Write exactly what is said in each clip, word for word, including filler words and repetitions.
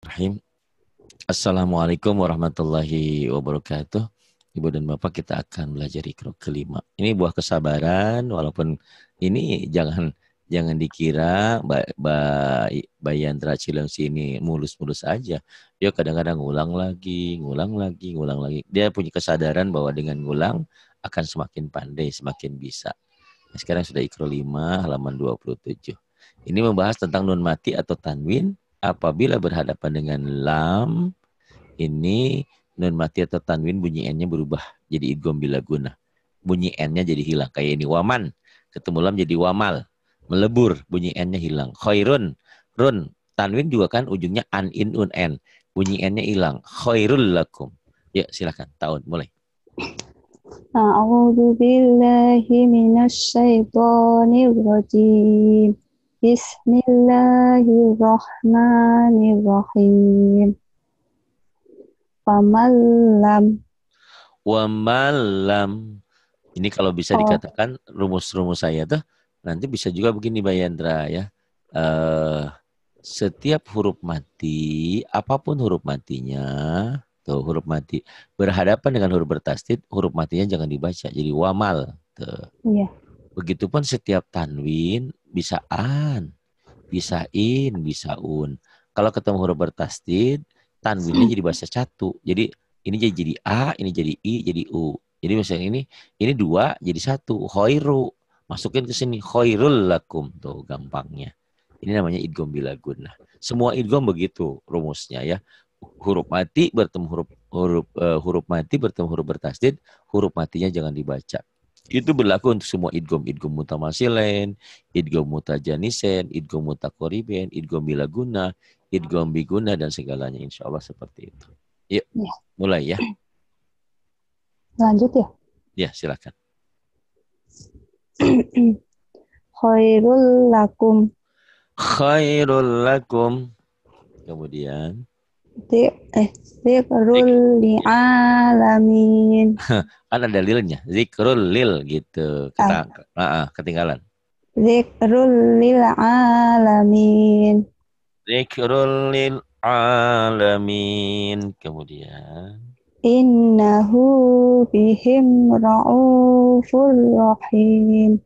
Bismillahirrahmanirrahim. Assalamualaikum warahmatullahi wabarakatuh. Ibu dan Bapak, kita akan belajar Iqra kelima. Ini buah kesabaran, walaupun ini jangan jangan dikira Bayandra Cilengsi ini mulus-mulus aja. Dia kadang-kadang ngulang lagi, ngulang lagi, ngulang lagi. Dia punya kesadaran bahwa dengan ngulang akan semakin pandai, semakin bisa. Nah, sekarang sudah Iqra lima, halaman dua puluh tujuh. Ini membahas tentang nun mati atau tanwin apabila berhadapan dengan lam. Ini nun mati atau tanwin bunyi n-nya berubah jadi idgham bila guna. Bunyi n-nya jadi hilang. Kayak ini waman, ketemu lam jadi wamal. Melebur, bunyi n-nya hilang. Khairun, run, tanwin juga kan ujungnya an, in, un, n. Bunyi n-nya hilang. Khairul lakum. Yuk silakan, Taun mulai. A'udzu billahi minasy syaithanir rajim. Bismillahirrahmanirrahim. Pamalam. Wa malam. Ini kalau bisa Oh, dikatakan rumus-rumus saya tuh nanti bisa juga begini Bayandra ya. Uh, setiap huruf mati, apapun huruf matinya, tuh huruf mati berhadapan dengan huruf bertasdid, huruf matinya jangan dibaca jadi wamal. Tuh. iya. Begitupun setiap tanwin bisa an, bisa in, bisa un. Kalau ketemu huruf bertasdid, tanwinnya jadi bahasa satu. Jadi ini jadi jadi a, ini jadi i, jadi u. Jadi misalnya ini ini dua jadi satu. Khairu. Masukin ke sini khairul lakum. Tuh gampangnya. Ini namanya idgham bila gunnah. Semua idgham begitu rumusnya ya. Huruf mati bertemu huruf huruf uh, huruf mati bertemu huruf bertasdid, huruf matinya jangan dibaca. Itu berlaku untuk semua idgham, idgham mutamasilen, idgham mutajanisen, idgham mutaqoriben, idgham bila guna, idgham biguna dan segalanya, insya Allah seperti itu. Yuk, Ya. mulai ya. Lanjut ya. Ya, silakan. Khairul lakum. Khairul lakum. Kemudian Di, eh, Zikrul li'alamin. kan ada lilnya, zikrul lil gitu. Ah, Kita uh, ketinggalan. Zikrul lil'alamin. Zikrul lil alamin. Kemudian Innahu bihim ra'ufur rahim.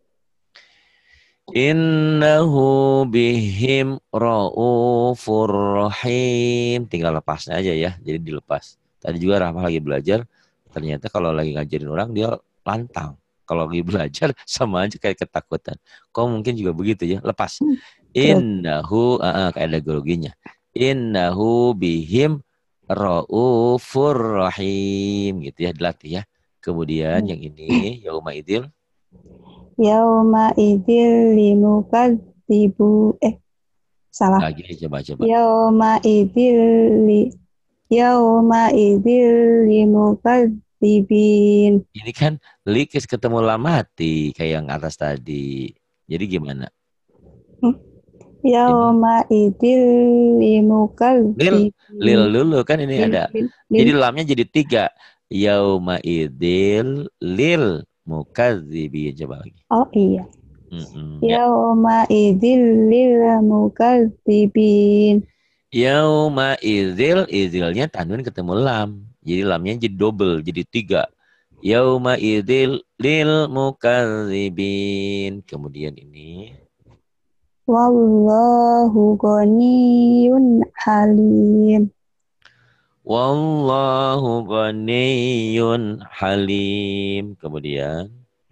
Innahu bihim ra'ufur rahim. Tinggal lepasnya aja ya. Jadi dilepas. Tadi juga Rahma lagi belajar. Ternyata kalau lagi ngajarin orang dia lantang. Kalau lagi belajar sama aja kayak ketakutan. Kok mungkin juga begitu ya. Lepas. Terus. Innahu. Uh, uh, kayak ada groginya. Innahu bihim ra'ufur rahim. Gitu ya. Dilatih ya. Kemudian yang ini. Yauma idil. Yauma idzil limukadzibu eh salah. Lagi coba-coba. Yauma idzil li Yauma idzil limukadzibin. Ini kan likis ketemu lamati kayak yang atas tadi. Jadi gimana? Hmm? Ini Yauma idzil lil lil limukadzibin. dulu kan ini Lil, ada. lil, Jadi lil. lamnya jadi tiga. Yauma idil lil mukadzibin. Coba lagi. Oh iya. Mm-mm, ya. Yauma idzil lil mukadzibin. Yauma idil idilnya tanwin ketemu lam. Jadi lamnya jadi double, jadi tiga. Yauma idil lil mukadzibin. Kemudian ini Wallahu ghaniyun halim. wallahu ghaniyun halim. Kemudian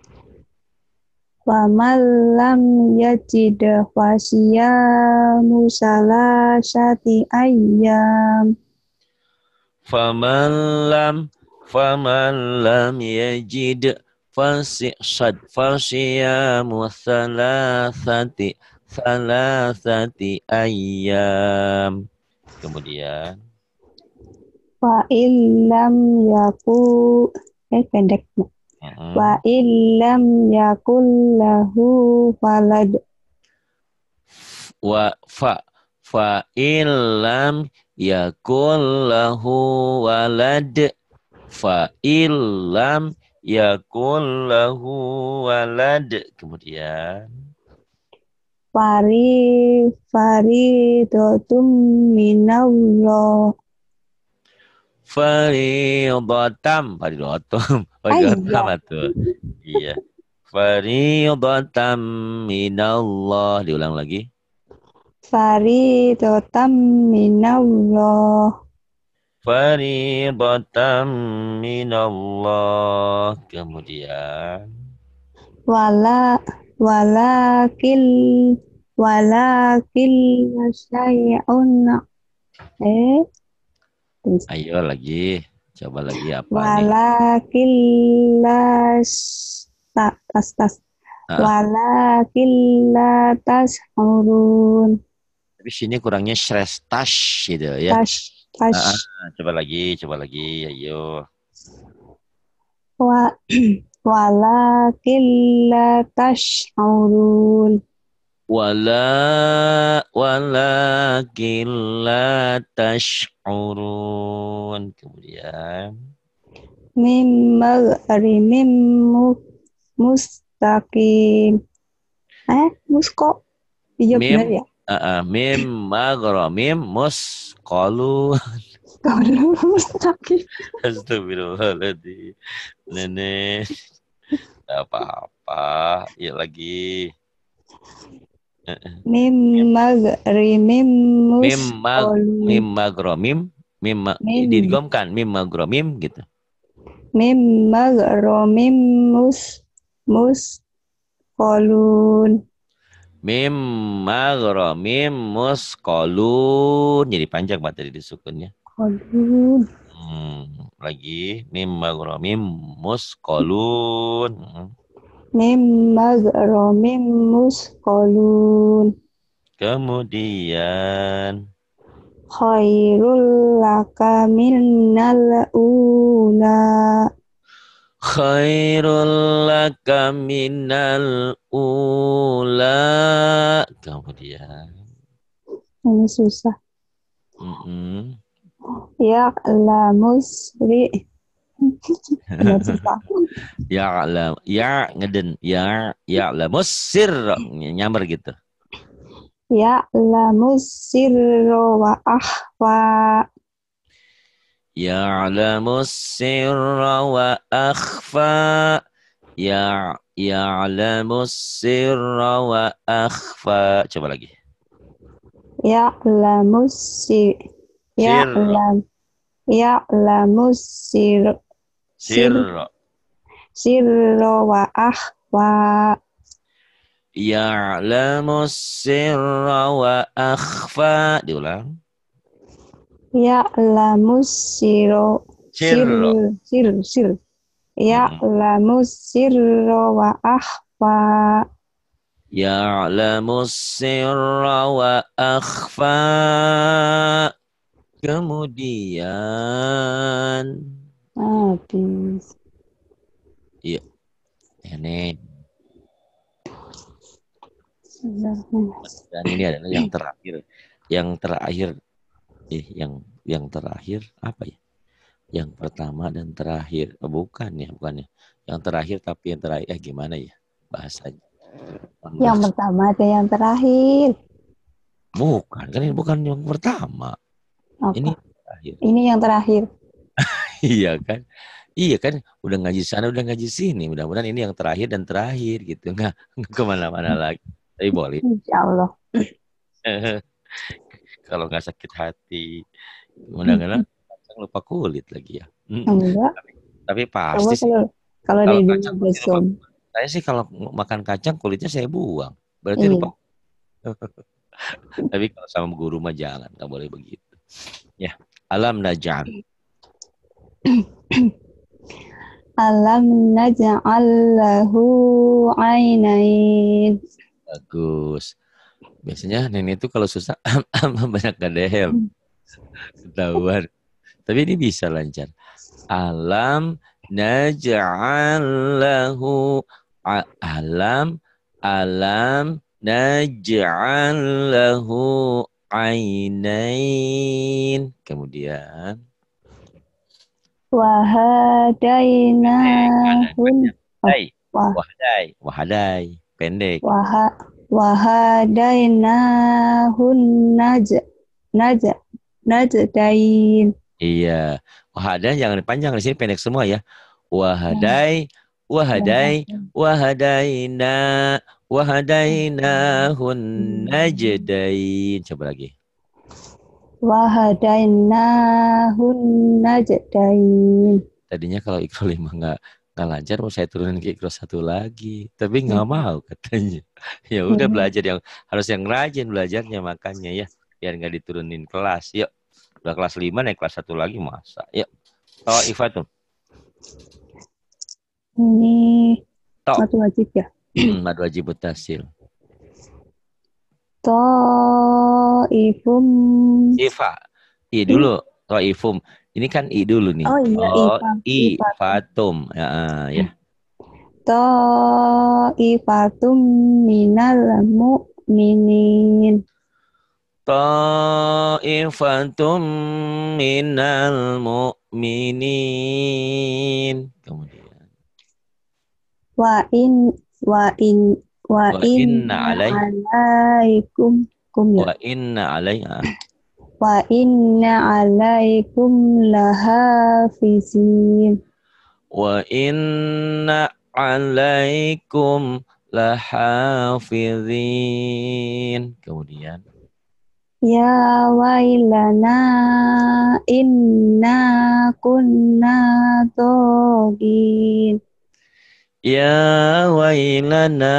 Wa man lam yajid fasiyamu salasati ayyam. faman lam faman lam yajid fasihsad fasyamu thalathati thalathati ayyam. Kemudian Wa illam yaku eh pendek. uh-uh. Wa illam yakul lahu walad. wa fa fa illam yakul lahu walad fa illam yakul lahu walad. Kemudian Fari faridatum minallah. Faridatam, faridatum, faridatam Ayya. tuh. Iya. Faridatam minallah. Diulang lagi. Faridatam minallah. Faridatam minallah. Kemudian. Wala walakil walakil syai'un eh Ayo lagi. Coba lagi apa nih? walakil las ta, tas tas Ah, walakil la tashurun tapi sini kurangnya shrestash gitu ya. tas tas Ah, ah, coba lagi, coba lagi. Ayo. wa walakil la tashurun Wala walakin la tash'urun. Kemudian mim magrimim mu- mustaqim eh musko iya mim benar ya. uh, uh, mim magro mim mus qalu. Kalau mustaqim. Astagfirullahaladzim. Nenek, tidak apa-apa. Ya lagi. Mim magrimim Mim mag musqalun. mim magro mim mim ma- Mim didigomkan mim magro mim gitu. mim magrimim mus musqalun. Mim magro mim mus kolun. Jadi panjang banget tadi disukunnya. Qalun. Hmm, lagi mim magro mim mus kolun. Hmm. Mim magrimim musqalun. Kemudian Khairul laka minnal ula. khairul laka minal ula. Kemudian Ini susah. mm-mm. Ya la musri. Benar susah. Ya la ya ngeden ya ya la musir nyamber gitu. Ya la musirro wa akhfa. Ya'lamu sirra wa akhfa. Ya ya'lamu sirra wa akhfa. Coba lagi. Ya'lamu sir Sirra. ya'lam ya'lamu sir sir Sirra. sirro wa akhfa. Ya'lamu sirra wa akhfa. Diulang. Ya'lamu sirro sir Sirra. sir sir Mm-mm. Ya'lamu sirro wa akhfa. Ya'lamu sirra wa akhfa. Kemudian Habis. iya, ini dan ini adalah yang terakhir. Yang terakhir eh yang yang terakhir apa ya? Yang pertama dan terakhir. Oh, bukan ya, bukan ya. Yang terakhir tapi yang terakhir eh gimana ya bahasanya? Yang pertama ada yang terakhir. Bukan, kan ini bukan yang pertama. Apa? Ini yang terakhir. Ini yang terakhir. Iya kan? Iya kan, udah ngaji sana, udah ngaji sini. Mudah-mudahan ini yang terakhir dan terakhir gitu. Nggak, nggak kemana-mana lagi. Tapi boleh. Insya Allah. Kalau nggak sakit hati. Mudah-mudahan lupa kulit lagi ya. Enggak. Tapi, tapi Coba pasti sih. kalau kalau Kalau dari dulu kacang pasti lupa. belum. Saya sih kalau makan kacang kulitnya saya buang. Berarti Iya. lupa. Tapi kalau sama guru mah jangan. Nggak boleh begitu. Ya. Alam naj'al. Alam naj'al lahu ainain. Bagus. Biasanya nenek itu kalau susah banyak gadehel. Ketahuan. Tapi ini bisa lancar. Alam naj'al lahu alam alam naj'al lahu ainain. Kemudian Wahadainahun. Wahadai. Wah, Wahadai. Wahadai. Pendek. waha Wahadainahun naj naj najdain. Iya. Wahada jangan panjang, di sini pendek semua ya. Wahadai, wahadai, wahadaina, wahadainahun najdain. Coba lagi. Wahadainahun najdain. Tadinya kalau ikro lima nggak nggak lancar, mau saya turunin ke ikro satu lagi. Tapi nggak mau katanya. Ya udah belajar yang harus yang rajin belajarnya makanya ya, biar nggak diturunin kelas. Yuk, udah kelas lima naik kelas satu lagi masa. Yuk, oh Iva tuh. Ini Tok. madu wajib ya? Madu wajib mutasil. To'ifum. Iva. I dulu. To'ifum. Ini kan I dulu nih. Oh iya, oh, Ifa. I. Fatum. Ya, ya. Ta'ifatum minal mu'minin. Ta'ifatum minal mu'minin. Kemudian. Wa in wa in wa, Wa inna inna alai. alaikum kum ya. Wa inna alai. Wa inna alaikum lahafizin. Wa inna alaikum lahafizin. Kemudian. Ya wailana inna kunna togin. Ya wailana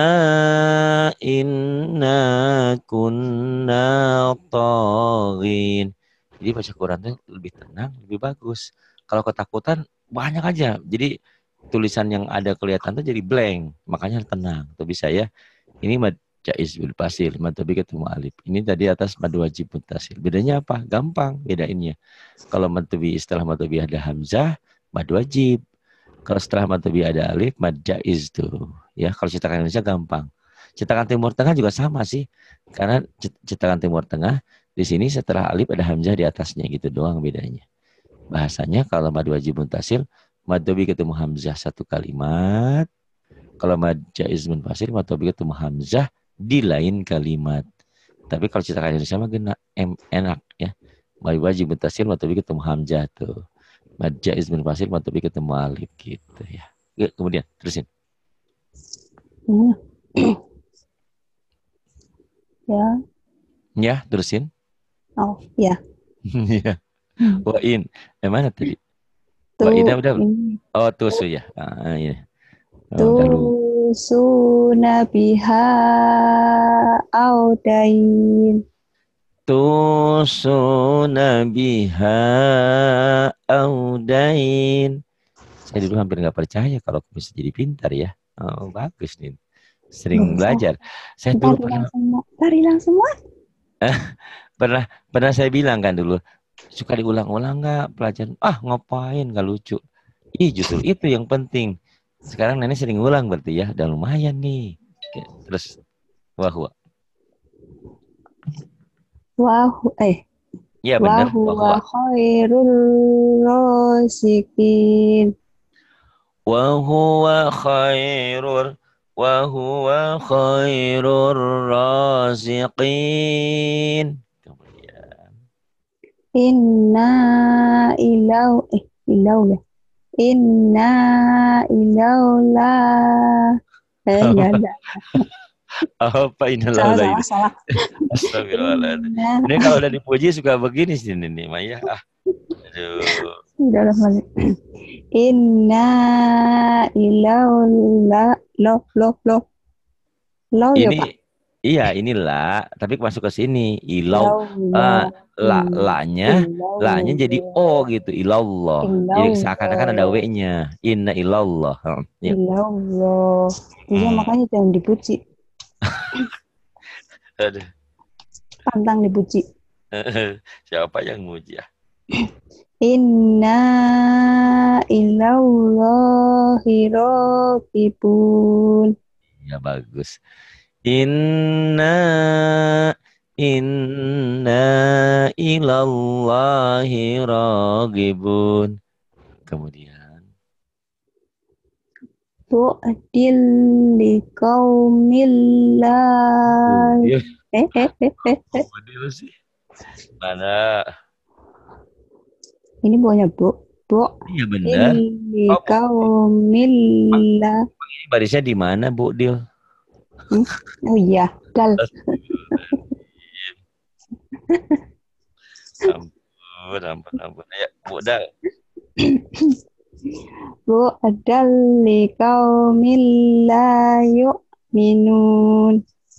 inna kunna togin. Jadi baca Quran itu lebih tenang, lebih bagus. Kalau ketakutan banyak aja. Jadi tulisan yang ada kelihatan tuh jadi blank. Makanya tenang. Tuh bisa ya. Ini mad jaiz bil fasil, mad tabi ketemu alif. Ini tadi atas mad wajib mutasil. Bedanya apa? Gampang bedainnya. Kalau mad tabi setelah mad tabi ada hamzah, mad wajib. Kalau setelah mad tabi ada alif, mad jaiz tuh. Ya, kalau cetakan Indonesia gampang. Cetakan Timur Tengah juga sama sih. Karena cetakan Timur Tengah di sini setelah alif ada hamzah di atasnya gitu doang bedanya. Bahasanya kalau mad wajib mutasil, mad tabi ketemu hamzah satu kalimat. Kalau mad jaiz munfasil, mad tabi ketemu hamzah di lain kalimat. Tapi kalau cetakan Indonesia mah gena, enak ya. Mad wajib mutasil, mad tabi ketemu hamzah tuh. Mad jaiz munfasil, mad tabi ketemu alif gitu ya. Kemudian terusin. Ya. Ya, terusin. Oh, ya. Iya. Wa in. Eh, mana tadi? Wa in udah. Oh, tusu ya. Ah, iya. Oh, Tusuna biha audain. Tusuna biha audain. Saya dulu hampir nggak percaya kalau aku bisa jadi pintar ya. Oh, bagus nih. Sering belajar. Saya dulu pernah Tarilang semua. pernah pernah saya bilang kan dulu, suka diulang-ulang nggak pelajaran? Ah, ngapain, nggak lucu. Ih, justru itu yang penting. Sekarang nenek sering ulang berarti ya, udah lumayan nih. Terus wahwa. Wahu eh. Ya benar. Wahwa khairul rasikin. Wahuwa khairur Wahuwa khairur raziqin. Kemudian. Inna ilau eh ilau ya. Inna ilaula eh enggak ada. Apa innalaula ini? Salah, salah. Astagfirullahaladzim. Ini kalau udah dipuji suka begini sih nih Maya. Ah. Aduh. Inna ilaula lo lo lo lo ini ya, Pak? Iya, inilah, tapi masuk ke sini. Ilau, uh, la, la-nya, la-nya jadi O gitu. Ilallah. Jadi seakan-akan ada W-nya. Inna ilallah. Ya. Ilallah. Iya, hmm. Makanya jangan dipuji. Aduh. Pantang dipuji. Siapa yang muji ya? Inna ilallahi raghibun. Ya bagus. Inna inna ilallahi raghibun. Kemudian Bu'dil liqaumil la Budil. eh eh eh eh eh. Budil sih. Mana? Ini buahnya bu. Iya Bu'dil benar. Oh, Bu. liqaumil la. Ini barisnya di mana, Bu Dil? Hmm? Oh iya, dal. Ampun, ampun, ampun. Ayo, Bu Dal. Bu'dal liqaumil la yu'minun.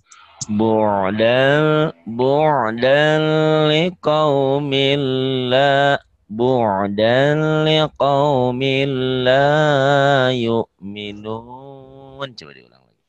Bu'dan, bu'dan liqaumin la bu'dan liqaumin la yu'minun. Coba diulang lagi.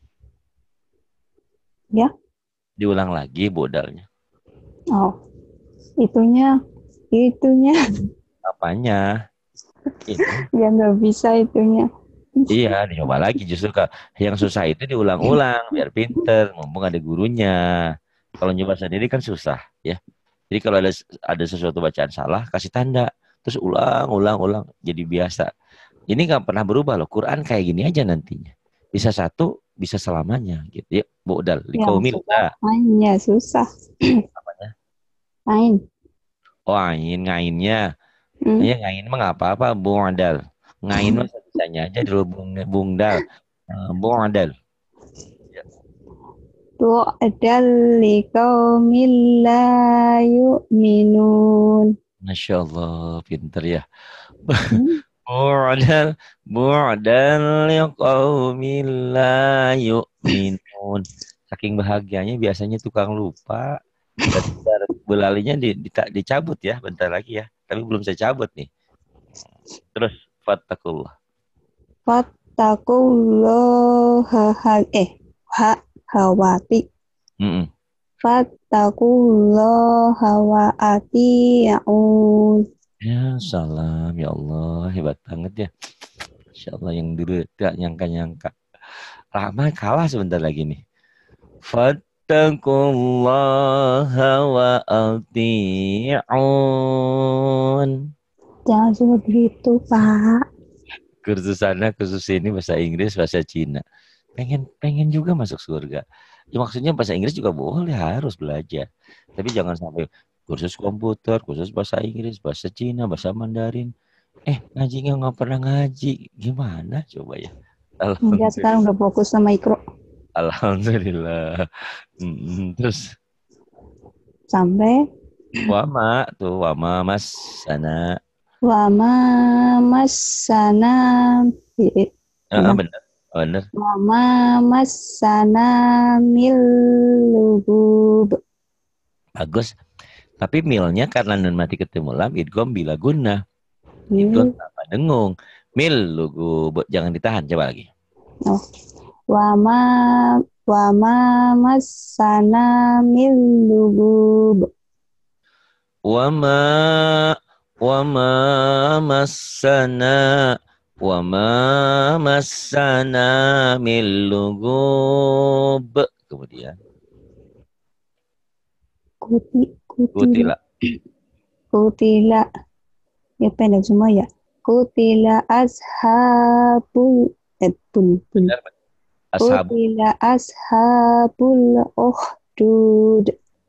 Ya. Diulang lagi budalnya. Oh, itunya, itunya. Apanya? Itu. Ya nggak bisa itunya. Iya, dicoba lagi. Justru Kak, yang susah itu diulang-ulang biar pinter. Mumpung ada gurunya. Kalau nyoba sendiri kan susah, ya. Jadi kalau ada ada sesuatu bacaan salah, kasih tanda. Terus ulang, ulang, ulang. Jadi biasa. Ini nggak pernah berubah loh. Quran kayak gini aja nantinya. Bisa satu, bisa selamanya. Gitu ya. Bu'dal. Yang susah, Liqaumillah. mainnya susah. Apanya? Main. Oh, ngain, ngainnya. Hmm. Ya, ngain mah nggak apa-apa. Bu'dal. Ngain mah sebisanya aja dulu bung, bungdal. Uh, Bu'dal. Ya. Bu'dal liqaumil la yu'minun. Masya Allah, pinter ya. Hmm. Bu'dal, bu'dal liqaumin la yu'minun. Saking bahagianya biasanya tukang lupa. Dan bentar belalinya di, di- dicabut ya, bentar lagi ya. Tapi belum saya cabut nih. Terus, fattakullah. Fattakullaha ha- eh ha hawati. Mm-mm. Fattakullaha wa ati'un. Ya, salam. Ya Allah, hebat banget ya. Insya Allah yang dulu tidak nyangka-nyangka. Rahman kalah sebentar lagi nih. Fattakullaha wa ati'un. Jangan cuma begitu, Pak. Kursus sana, kursus ini bahasa Inggris, bahasa Cina. Pengen pengen juga masuk surga. Ya, maksudnya bahasa Inggris juga boleh, harus belajar. Tapi jangan sampai kursus komputer, kursus bahasa Inggris, bahasa Cina, bahasa Mandarin. Eh, ngajinya nggak pernah ngaji. Gimana coba ya? Enggak, sekarang Alhamdulillah. udah fokus sama ikro. Alhamdulillah. Mm, terus Sampai wama tuh wama mas sana. wama masana eh, Ah, bener, bener. wama masana milugub. Bagus. Tapi milnya karena nun mati ketemu lam idgham bila guna. Idgham tanpa dengung. Mil lugu jangan ditahan coba lagi. Oh. Wama wama masana milugub. Wama wama masana wama masana mil lugub. Kemudian Kuti, kutila. kutila. Kutila. Ya pendek semua ya. Kutila ashabul eh, bun, bun. Benar, ashab. Kutila ashabul ukhdud.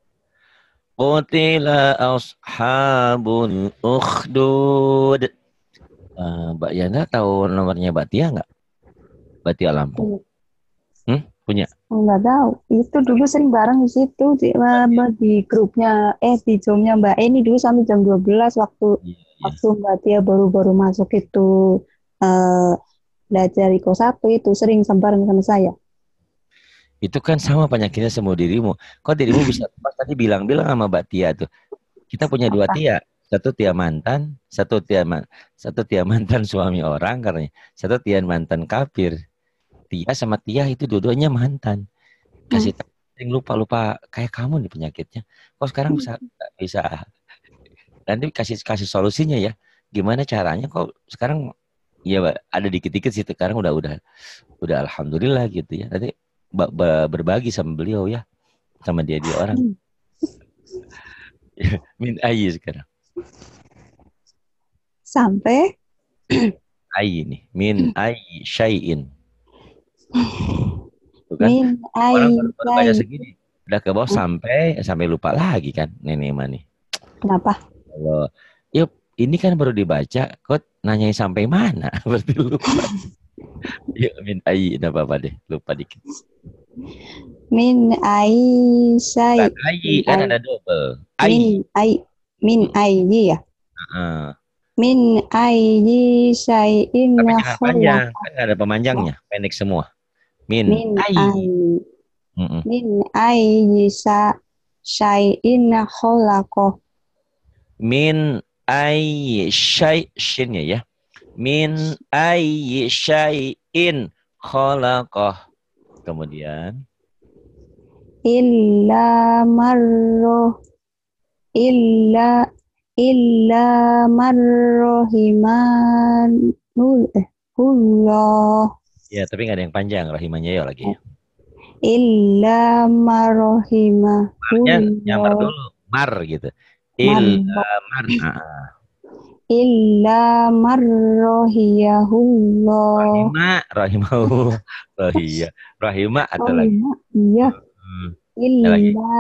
Qutila ashabul ukhdud. Uh, Mbak Yana tahu nomornya Mbak Tia nggak? Mbak Tia Lampung. Hmm? Punya? Enggak tahu. Itu dulu sering bareng di situ di, di grupnya eh di zoomnya Mbak Eni dulu sampai jam dua belas waktu Iya, iya. waktu Mbak Tia baru-baru masuk itu eh, belajar Iko satu itu sering sembaran sama saya. Itu kan sama penyakitnya semua dirimu. Kok dirimu bisa pas tadi bilang-bilang sama Mbak Tia tuh. Kita punya dua Apa? Tia. Satu Tia mantan, satu Tia man, satu Tia mantan suami orang karena satu Tia mantan kafir. Tia sama Tia itu dua-duanya mantan. Kasih tahu sering lupa-lupa kayak kamu nih penyakitnya. Kok sekarang bisa bisa nanti kasih kasih solusinya ya. Gimana caranya kok sekarang ya ada dikit-dikit sih sekarang udah udah udah alhamdulillah gitu ya. Nanti berbagi sama beliau ya, sama dia dia orang. Min ayi sekarang. Sampai Ayi nih, min ayi syai'in. Tuh kan Min orang ai baru, baru baca syai. segini udah ke bawah sampai sampai lupa lagi kan nenek mah nih. Kenapa? Kalau yuk ini kan baru dibaca, kok nanyain sampai mana? Berarti lupa. Yuk min ai, enggak apa-apa deh, lupa dikit. Min ai syai. Bukan ai, Min kan ai. ada double. Min Ai. ai. Min Hmm. ai ya. Heeh. Min ai syai'in Tapi jangan khalaq. panjang, kan nggak ada pemanjangnya, pendek semua. Min Min ai. ai. Mm-mm. Min ai sa syai'in khalaq. Min ai syai shinnya ya. Min ai syai'in khalaqah. Kemudian Illa marro. Illa illa marrohiman. Eh, hullah. ya tapi nggak ada yang panjang rahimanya ya lagi. Illa Marnya nyamar marrohimahullah. dulu, mar gitu. Illa Marro. mar. Ah, Illa marrohiyahullah. rahima, rahimahu, rahia, rahima atau Oh lagi. iya, iya. Hmm. Ya lagi. Illa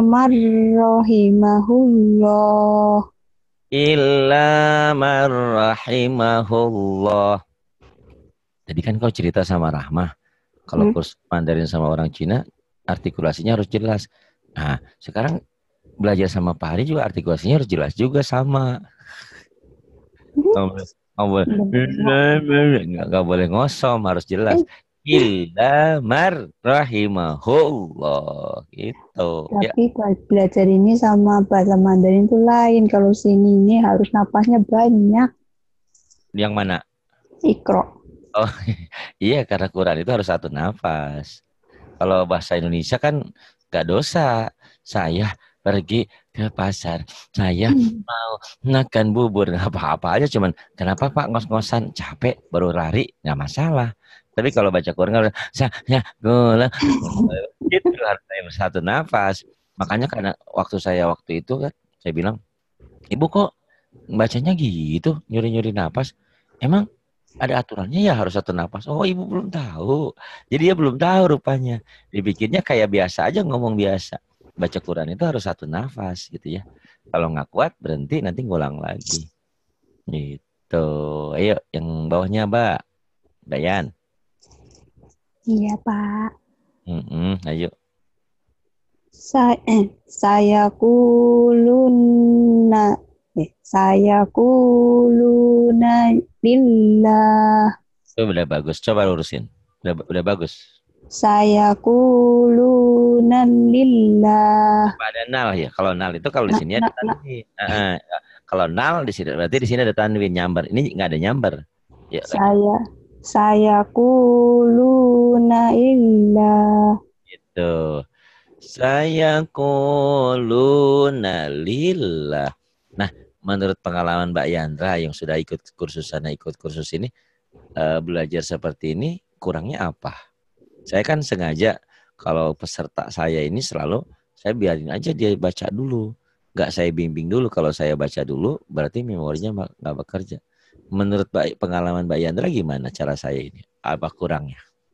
marrohimahullah. Illa mar rahimahullah. Tadi kan kau cerita sama Rahmah. Kalau Hmm? kurs Mandarin sama orang Cina, artikulasinya harus jelas. Nah, sekarang belajar sama Pak Hari juga artikulasinya harus jelas juga sama. Nggak boleh, nggak boleh, nggak, nggak boleh ngosom, harus jelas. Eh, Illa mar rahimahullah. Gitu. Ya, tapi be- belajar ini sama bahasa Mandarin itu lain. Kalau sini ini harus napasnya banyak. yang mana? Ikro. Oh, iya karena Quran itu harus satu nafas. Kalau bahasa Indonesia kan gak dosa. Saya pergi ke pasar. Saya mau makan bubur. Nggak apa-apa aja. Cuman kenapa Pak ngos-ngosan? Capek baru lari. Nggak masalah. Tapi kalau baca Quran harus saya gula. Itu harus satu nafas. Makanya karena waktu saya waktu itu kan saya bilang, Ibu kok bacanya gitu, nyuri-nyuri nafas. Emang ada aturannya ya harus satu nafas. Oh ibu belum tahu. Jadi dia belum tahu rupanya. Dibikinnya kayak biasa aja ngomong biasa. Baca Quran itu harus satu nafas gitu ya. Kalau nggak kuat berhenti nanti ngulang lagi. Gitu. Ayo yang bawahnya Mbak. Dayan. Iya, Pak. Mm-mm, ayo. Saya, eh, saya kuluna. Eh, saya kuluna lillah. Itu udah bagus. Coba lurusin. Udah, udah bagus. Saya kuluna lillah. Apa ada nal ya? Kalau nal itu kalau di Nak, sini ada nak, nak. tanwin. Uh, kalau nal di sini berarti di sini ada tanwin nyambar. Ini nggak ada nyambar. Ya lagi. Saya, saya kuluna illah. Gitu. Saya kuluna lillah. Nah, menurut pengalaman Mbak Yandra yang sudah ikut kursus sana, ikut kursus ini, uh, belajar seperti ini, kurangnya apa? Saya kan sengaja kalau peserta saya ini selalu, saya biarin aja dia baca dulu. Nggak saya bimbing dulu. Kalau saya baca dulu, berarti memorinya nggak bekerja. Menurut Mbak, pengalaman Mbak Yandra gimana cara saya ini? Apa kurangnya?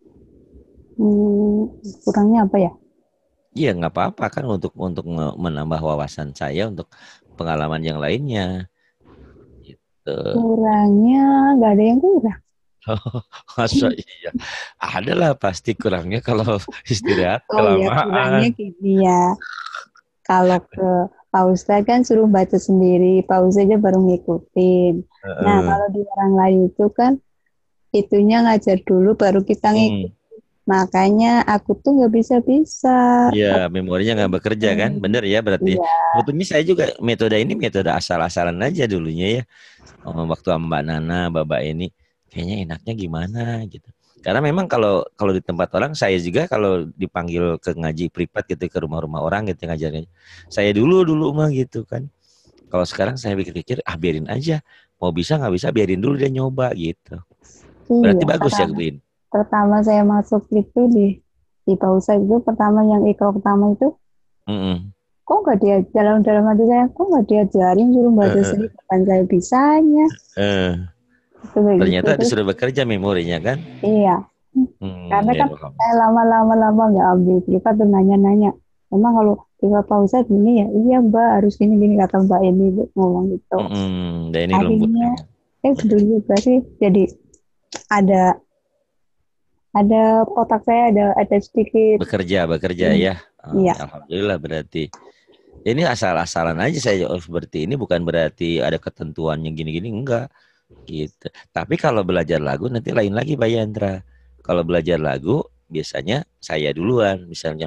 Hmm, kurangnya apa ya? Iya nggak apa-apa kan untuk untuk menambah wawasan saya untuk pengalaman yang lainnya. Gitu. Kurangnya nggak ada yang kurang. Masa iya. Adalah pasti kurangnya kalau istirahat Oh ya, kurangnya kelamaan. gini ya. Kalau ke Pak Ustadz kan suruh baca sendiri, Pak Ustadz aja baru ngikutin. Nah, Uh, kalau di orang lain itu kan itunya ngajar dulu baru kita ngikut. hmm. Makanya aku tuh nggak bisa-bisa. Ya, memorinya nggak bekerja kan? Bener ya berarti. Iya. Sebetulnya saya juga metode ini metode asal-asalan aja dulunya ya. Oh, waktu sama Mbak Nana, Bapak ini kayaknya enaknya gimana gitu. Karena memang kalau kalau di tempat orang saya juga kalau dipanggil ke ngaji privat gitu ke rumah-rumah orang gitu ngajarnya. Saya dulu dulu mah gitu kan. Kalau sekarang saya pikir-pikir ah biarin aja. Mau bisa nggak bisa biarin dulu dia nyoba gitu. Berarti Iya, bagus ya, pertama, Bin. pertama saya masuk itu di di Pak Ustadz itu pertama yang ikro pertama itu Mm-mm. kok nggak dia dalam dalam hati saya kok nggak diajarin suruh Eh, baca eh, sendiri kapan saya bisanya eh. itu kayak gitu Ternyata terus disuruh bekerja memorinya kan. iya Hmm, Karena ya kan paham. saya lama-lama lama nggak ambil privat tuh nanya-nanya. Emang kalau privat Pak Ustadz gini ya, iya Mbak harus gini gini kata Mbak ini ngomong gitu. Hmm, dan ini lembut Akhirnya memang. eh Hmm. dulu juga sih jadi ada ada otak saya ada ada sedikit Bekerja, bekerja ini. ya. Oh, Iya. alhamdulillah berarti. Ini asal-asalan aja saya jawab seperti ini, bukan berarti ada ketentuannya gini-gini, enggak gitu. Tapi kalau belajar lagu nanti lain lagi Pak Yandra. Kalau belajar lagu biasanya saya duluan, misalnya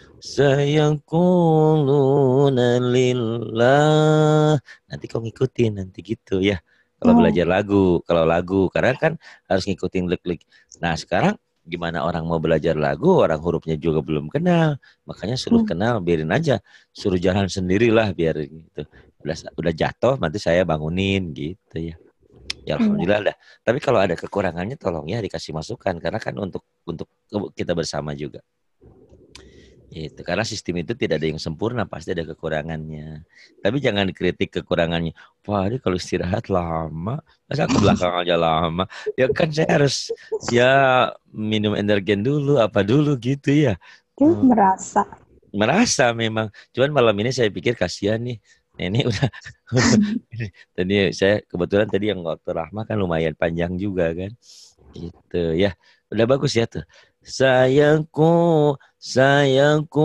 sayangkuluna lillah. Nanti kau ngikutin nanti gitu ya. Kalau Oh, belajar lagu, kalau lagu karena kan harus ngikutin lik-lik. Nah, sekarang gimana orang mau belajar lagu, orang hurufnya juga belum kenal. Makanya suruh hmm, kenal, biarin aja. Suruh jalan sendirilah biar gitu. Udah udah jatuh nanti saya bangunin gitu ya. Ya iya. alhamdulillah dah. Tapi kalau ada kekurangannya tolong ya dikasih masukan karena kan untuk untuk kita bersama juga. Itu karena sistem itu tidak ada yang sempurna, pasti ada kekurangannya. Tapi jangan dikritik kekurangannya. Wah, ini kalau istirahat lama, masa ke belakang aja lama. Ya kan saya harus ya minum energen dulu, apa dulu gitu ya. Dia Hmm, merasa. merasa memang. Cuman malam ini saya pikir kasihan nih. Nenek udah, udah tadi saya kebetulan tadi yang waktu Rahma kan lumayan panjang juga kan. Gitu ya. Udah bagus ya tuh. Sayangku, sayangku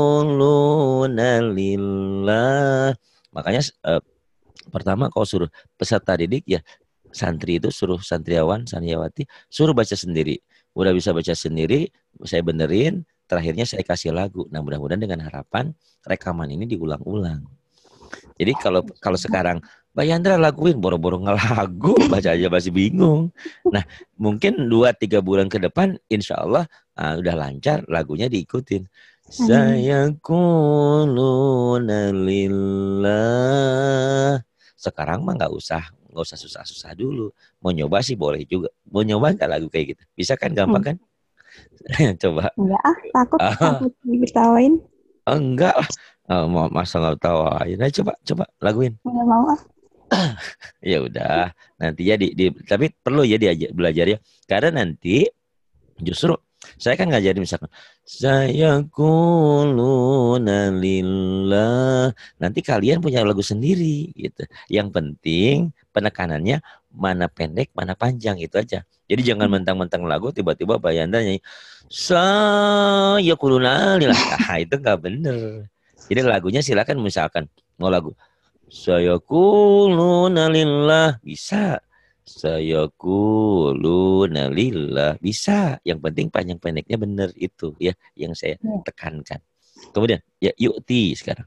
lunalillah. Makanya eh, pertama kau suruh peserta didik ya santri itu suruh santriawan, santriawati suruh baca sendiri. Udah bisa baca sendiri, saya benerin, terakhirnya saya kasih lagu. Nah, mudah-mudahan dengan harapan rekaman ini diulang-ulang. Jadi kalau kalau sekarang Mbak Yandra laguin boro-boro ngelagu baca aja masih bingung. Nah mungkin dua tiga bulan ke depan insya Allah ah, udah lancar lagunya diikutin. Amin. Sayaquluna lillah. Sekarang mah nggak usah nggak usah susah-susah dulu. Mau nyoba sih boleh juga. Mau nyoba nggak lagu kayak gitu? Bisa kan gampang Hmm. kan? Coba. Enggak ah, takut Ah, takut diketawain. enggak lah. Ah, mau masa nggak tahu. Nah, coba coba laguin. Enggak mau ah. Ya udah, nanti ya di, di tapi perlu ya diajak belajar ya. Karena nanti justru saya kan ngajarin misalkan saya kuluna lillah. Nanti kalian punya lagu sendiri gitu. Yang penting penekanannya mana pendek, mana panjang itu aja. Jadi jangan mentang-mentang lagu tiba-tiba bayanda nyanyi saya kuluna lillah. Nah, itu nggak bener. Jadi lagunya silakan misalkan mau lagu saya kuluna lillah bisa. Saya kuluna lillah bisa. Yang penting panjang pendeknya benar itu ya yang saya Ya. tekankan. Kemudian ya yukti sekarang.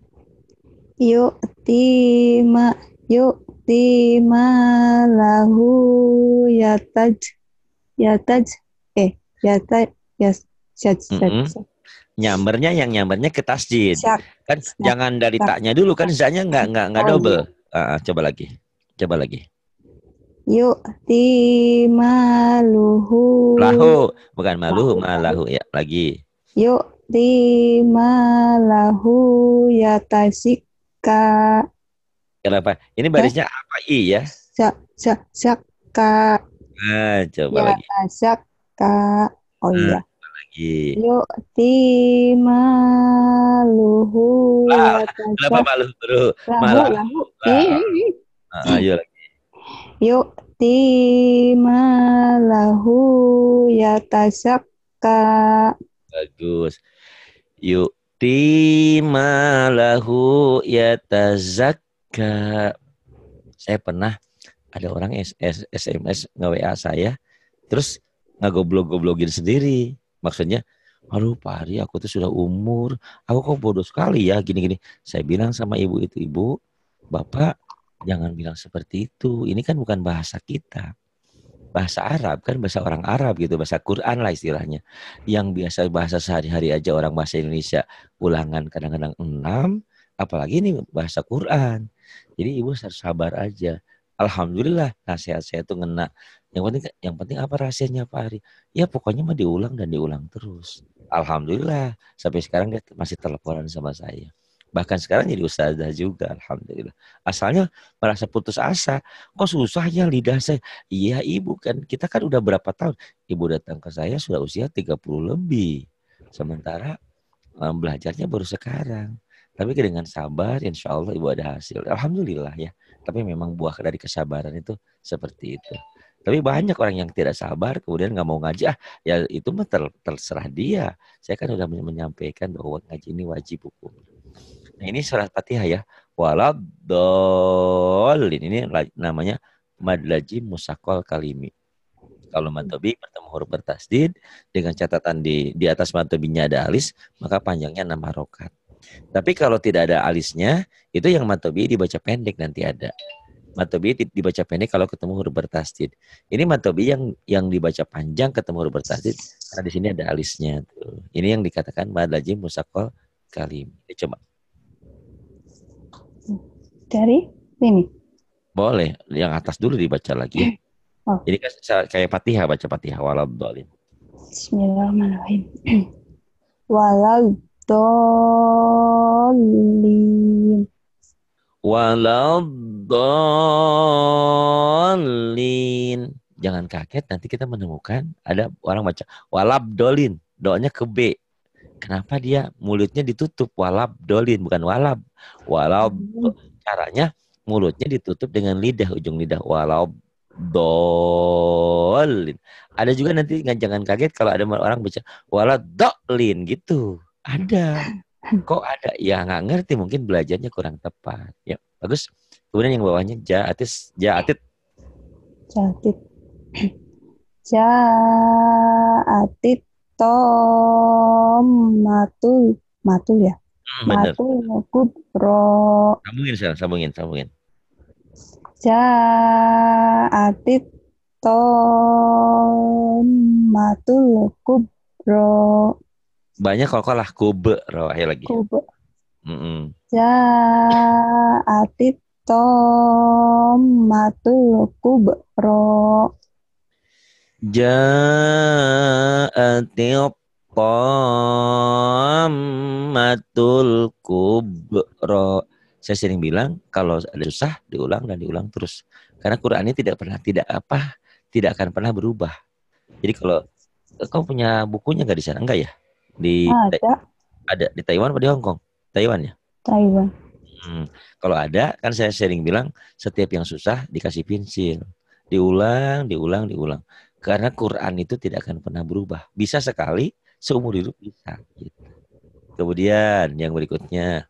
Yuk tima yuk tima lahu yataj yataj eh yataj yas yas yas Mm-mm. Nyambernya yang nyambernya ke tasjid. syak Kan syak jangan dari syak. taknya dulu kan zanya nggak nggak nggak Oh double. iya. Ah, ah, coba lagi. Coba lagi. Yuk tima luhu Lahu bukan maluhu lahu lahu. malahu ya lagi. Yuk tima lahu yatasika Kenapa? Ini eh barisnya apa i ya? syak syak syak ka Ah, coba ya lagi. syak ka. Oh Ah, iya. lagi. Yu'ti maluhu Lah, kenapa yatasah malu bro? lahu Malah. lahu Lah. ih Ah, ayo lagi. yu'ti malahu yatasakka Bagus. Yuk timalahu yatazakka. Saya pernah ada orang S S S M S nge-W A saya, terus ngegoblok-goblokin sendiri. Maksudnya, aduh Pak Ari, aku tuh sudah umur, aku kok bodoh sekali ya, gini-gini. Saya bilang sama ibu itu, ibu, bapak jangan bilang seperti itu. Ini kan bukan bahasa kita. Bahasa Arab kan bahasa orang Arab gitu, bahasa Quran lah istilahnya. Yang biasa bahasa sehari-hari aja orang bahasa Indonesia ulangan kadang-kadang enam, apalagi ini bahasa Quran. Jadi ibu harus sabar aja. Alhamdulillah nasihat saya tuh ngena. Yang penting yang penting apa rahasianya Pak Ari? Ya pokoknya mah diulang dan diulang terus. Alhamdulillah sampai sekarang dia masih teleponan sama saya. Bahkan sekarang jadi ustazah juga, alhamdulillah. Asalnya merasa putus asa. Kok susahnya lidah saya? Iya ibu, kan kita kan udah berapa tahun. Ibu datang ke saya sudah usia tiga puluh lebih. Sementara um, belajarnya baru sekarang. Tapi dengan sabar, insya Allah ibu ada hasil. Alhamdulillah ya. Tapi memang buah dari kesabaran itu seperti itu. Tapi banyak orang yang tidak sabar, kemudian nggak mau ngaji. Ah, ya itu mah ter, terserah dia. Saya kan sudah menyampaikan bahwa ngaji ini wajib hukum. Nah, ini surat Fatihah ya. Waladolin. Ini namanya mad lazim musakol kalimi. Kalau mad tobi bertemu huruf bertasdid dengan catatan di di atas mad tobinya ada alis, maka panjangnya enam harokat. Tapi kalau tidak ada alisnya, itu yang mad tobi dibaca pendek nanti ada. Mad tobi dibaca pendek kalau ketemu huruf bertasdid. Ini mad tobi yang yang dibaca panjang ketemu huruf bertasdid karena di sini ada alisnya tuh. Ini yang dikatakan mad lazim musakol kalimi. Coba. Dari ini. Boleh, yang atas dulu dibaca lagi ya. Oh. Jadi kan kayak Fatihah, baca Fatihah waladhdallin. Bismillahirrahmanirrahim. Waladhdallin. Waladhdallin. Jangan kaget nanti kita menemukan ada orang baca walabdolin, doanya ke B. Kenapa dia mulutnya ditutup? Walabdolin, bukan walab. Walab, caranya mulutnya ditutup dengan lidah, ujung lidah. Waladhdallin. Ada juga nanti jangan kaget kalau ada orang baca waladhdallin gitu. Ada. Kok ada? Ya nggak ngerti, mungkin belajarnya kurang tepat. Ya, bagus. Kemudian yang bawahnya jaatis, jaatit. Jaatit. Jaatit tomatul, matul ya. Hmm, bener. Matul kubro. Sambungin, sambungin, sambungin. Jaatit tomatul kubro. Banyak kalau kalah kube, ayo lagi. Kube. Mm -mm. Jaatit tomatul kubro. Ja'atil tomatul kubro. Saya sering bilang kalau ada susah diulang dan diulang terus. Karena Quran ini tidak pernah tidak apa tidak akan pernah berubah. Jadi kalau kau punya bukunya nggak di sana? Enggak ya? Di ada ada di Taiwan atau di Hong Kong? Taiwan ya? Taiwan. Hmm. Kalau ada kan saya sering bilang setiap yang susah dikasih pensil, diulang, diulang, diulang. Karena Quran itu tidak akan pernah berubah. Bisa sekali seumur hidup bisa. Gitu. Kemudian yang berikutnya.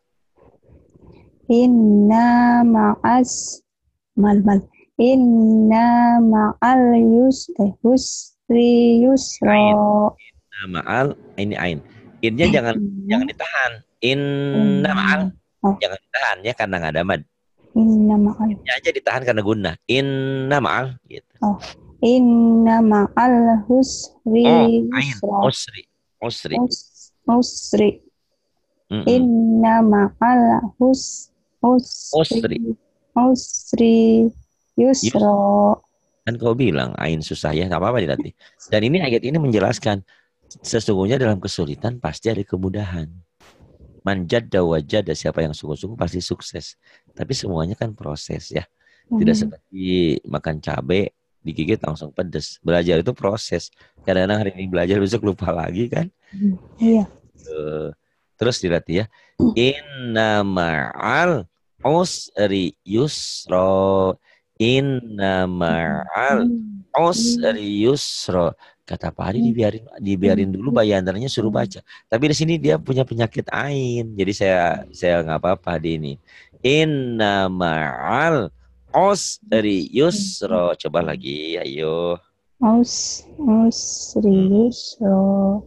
Inna ma'as mal mal. Inna ma'al yusri yusri yusra. Inna ma'al ini ain. Innya jangan Inna. jangan ditahan. Inna ma'al oh. jangan ditahan ya karena nggak ada mad. Inna ma'al. Ya aja ditahan karena guna. Inna ma'al gitu. Oh. Inna ma'al husri oh, yusra. Usri. Usri. Usri. Mm -mm. Inna ma'al hus usri. Usri yusra. Kan kau bilang ain susah ya, nggak apa-apa nanti. Dan ini ayat ini menjelaskan sesungguhnya dalam kesulitan pasti ada kemudahan. Man jadda wajada, siapa yang sungguh-sungguh pasti sukses. Tapi semuanya kan proses ya. Tidak hmm. seperti makan cabai digigit langsung pedes. Belajar itu proses. Kadang-kadang hari ini belajar besok lupa lagi kan. Iya. Uh, terus dilatih ya. Inna ma'al usri yusra. Inna ma'al usri yusra. Kata Pak Hadi dibiarin dibiarin dulu bayandannya suruh baca. Tapi di sini dia punya penyakit ain. Jadi saya saya nggak apa-apa di ini. Inna ma'al usri yusra. Coba lagi, ayo. Us usri yusra.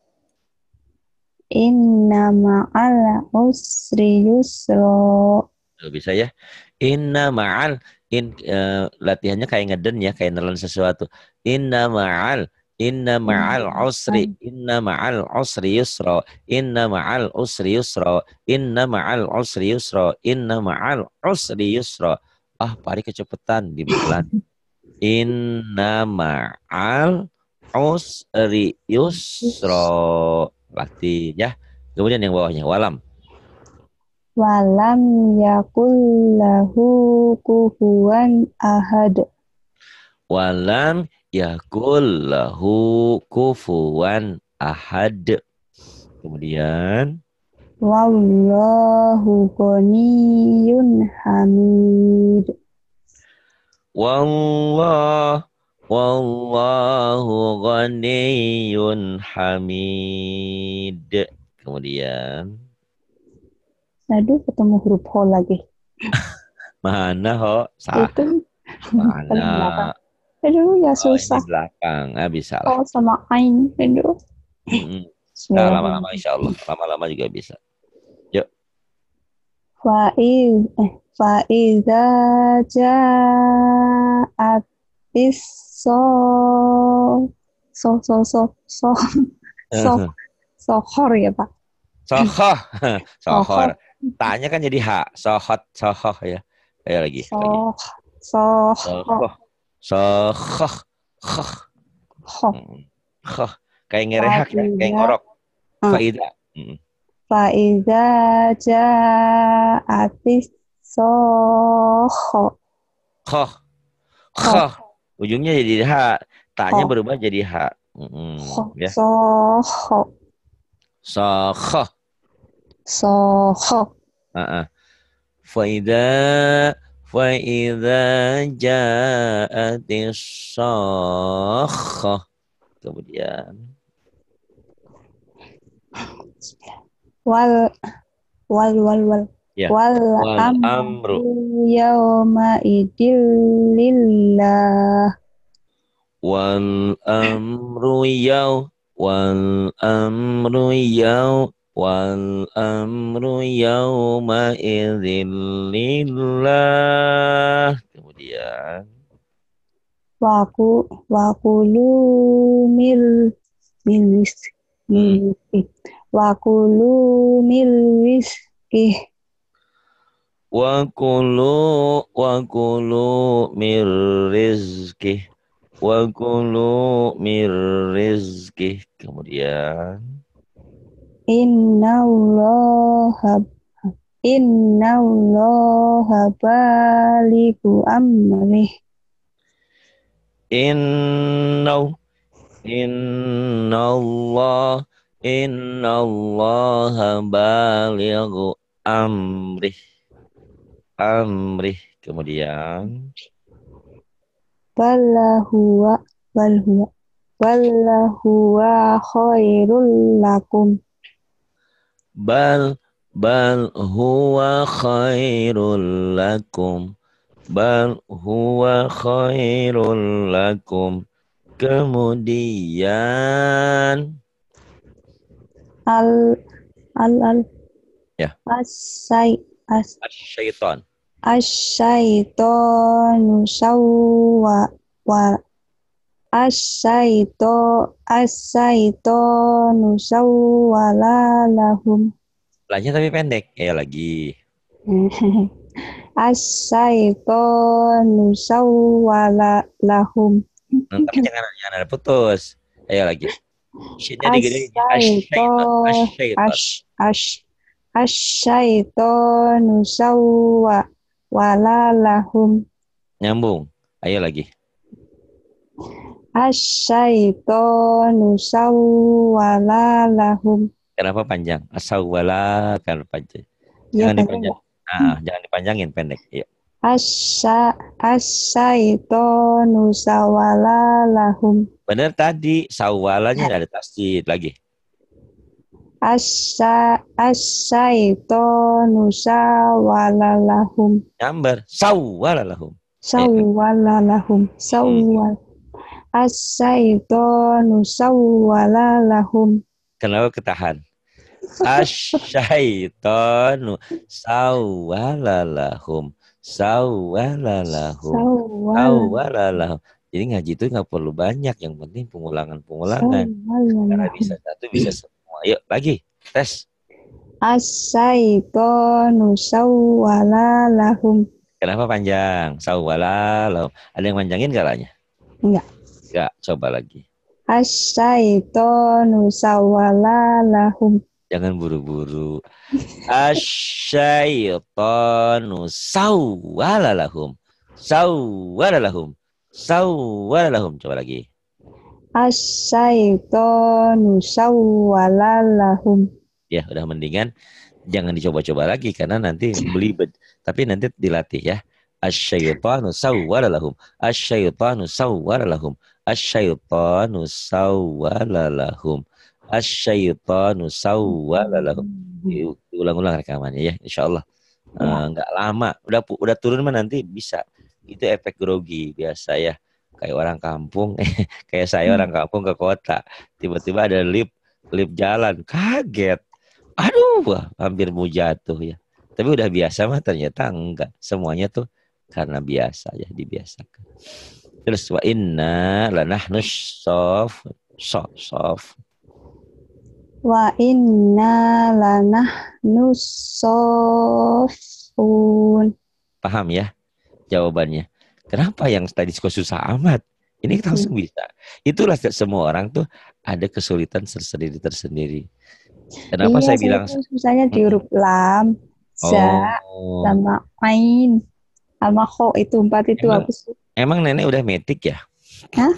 Inna ma'al usri yusra. Bisa ya. Inna ma'al in uh, latihannya kayak ngeden ya, kayak nelen sesuatu. Inna ma'al Inna ma'al usri Inna ma'al usri yusra. Inna ma'al usri yusra. Inna ma'al usri yusra. Inna ma'al usri yusra. Ah, Pak Ari kecepatan di pelan. Inna ma'al usri yusra. Latih ya. Kemudian yang bawahnya walam. Walam yakul lahu kufuwan ahad. Walam yakul lahu kufuwan ahad. Kemudian Wallahu ghaniyyun hamid. wallah wallahu ghaniyyun hamid. Kemudian Aduh, ketemu huruf ho lagi. mana ho? Sah. Itu Mana? paling belakang. Aduh, ya Oh, ini susah. belakang. Ah, bisa lah. Oh, sama ain. Aduh. Mm-mm. Nah, lama-lama Bismillahirrahmanirrahim. insya Allah. Lama-lama juga bisa. Yuk. Fa'iz eh, fa'iza ja'at bis so so so so so so sohor ya Pak. Sohoh. Sohor. Sohor. Tanya kan jadi hak. Sohot. Sohoh ya. Ayo lagi. lagi. So soho Sohoh. Sohoh. Khoh. ho Mm. Khoh. Kayak ngerehak ya. Kayak ngorok. Ah. Faida. Mm. Fa'iza ja'at bis soho Khoh. ho Khoh. Ujungnya jadi hak. Tanya ho berubah jadi hak. Mm. ho Ya. soho Sohoh. soho Uh-uh. Faida faida ja'atis sakhah. Kemudian wal wal wal wal ya wal wal amru amru yauma idil lillah wal amru yaw wal amru yaw wal amru yauma idzin lillah. Kemudian waku wakulu mil milis hmm. milis wakulu milis ih wa kulu wa kulu mir rizki wa kulu mir rizki. Kemudian innallaha innallaha balighu amrih inna inna Allah inna Allah balighu amrih amrih. Kemudian Wallahu walhuwa wallahu khairul lakum bal bal huwa khairul lakum bal huwa khairul lakum. Kemudian al al al ya asai as syaitan asyaitonu sawwa wa asyaito asyaitonu sawwala lahum Belanja tapi pendek. Ya lagi. asyaitonu sawwala lahum Nah, tapi jangan jangan ada putus. Ayo lagi. Shinnya digedein. Asyaiton Asyaiton. ash ash asyaitonu sawwa wala lahum Nyambung. Ayo lagi. asyaitonu sawwala lahum. Kenapa panjang? Asawala kan panjang. Ya, Jangan dipanjang. Nah, jangan dipanjangin pendek. Iya. Asya asyaitonu sawwala lahum. Benar tadi sawalanya ada tasdid lagi. Asya asyaitonu sawwala lahum. Nyambar sawala lahum. Sawwala lahum. Sawwal. Asyaitonu sawwala lahum. Kenapa ketahan? Asyaitonu sawala lahum. Sawala lahum. Sawala lahum. Jadi ngaji itu nggak perlu banyak, yang penting pengulangan-pengulangan. Karena bisa satu, bisa semua. Yuk lagi, tes. Asyaitonu sawwala lahum. Kenapa panjang? Sawwala lahum. Ada yang panjangin nggak lahnya? Enggak. Enggak, coba lagi. Asyaitonu sawwala lahum. Jangan buru-buru. Asyaitonu sawwalalahum. Sawwalalahum. Sawwalalahum. Coba lagi. Asyaitonu sawwalalahum. Ya, udah mendingan jangan dicoba-coba lagi karena nanti belibet. Tapi nanti dilatih ya. Asyaitonu sawwalalahum. Asyaitonu sawwalalahum. Asyaitonu sawwalalahum. Asyaitonu sawwalalahum. Diulang-ulang rekamannya ya, insya Allah. Uh, nggak lama, udah udah turun mah nanti bisa. Itu efek grogi biasa ya. Kayak orang kampung, kayak saya orang kampung ke kota, tiba-tiba ada lift, lift jalan, kaget. Aduh, wah, hampir mau jatuh ya. Tapi udah biasa mah ternyata enggak. Semuanya tuh karena biasa ya, dibiasakan. Terus wa inna lanahnu sof sof sof. Wa inna lanahnu sofun. Paham ya jawabannya? Kenapa yang tadi susah amat? Ini kita langsung bisa. Itulah semua orang tuh ada kesulitan tersendiri-tersendiri. Kenapa iya, saya bilang susahnya di huruf lam, za, oh. sama ain, sama kho itu empat itu Emang, aku sih. Emang nenek udah metik ya? Hah?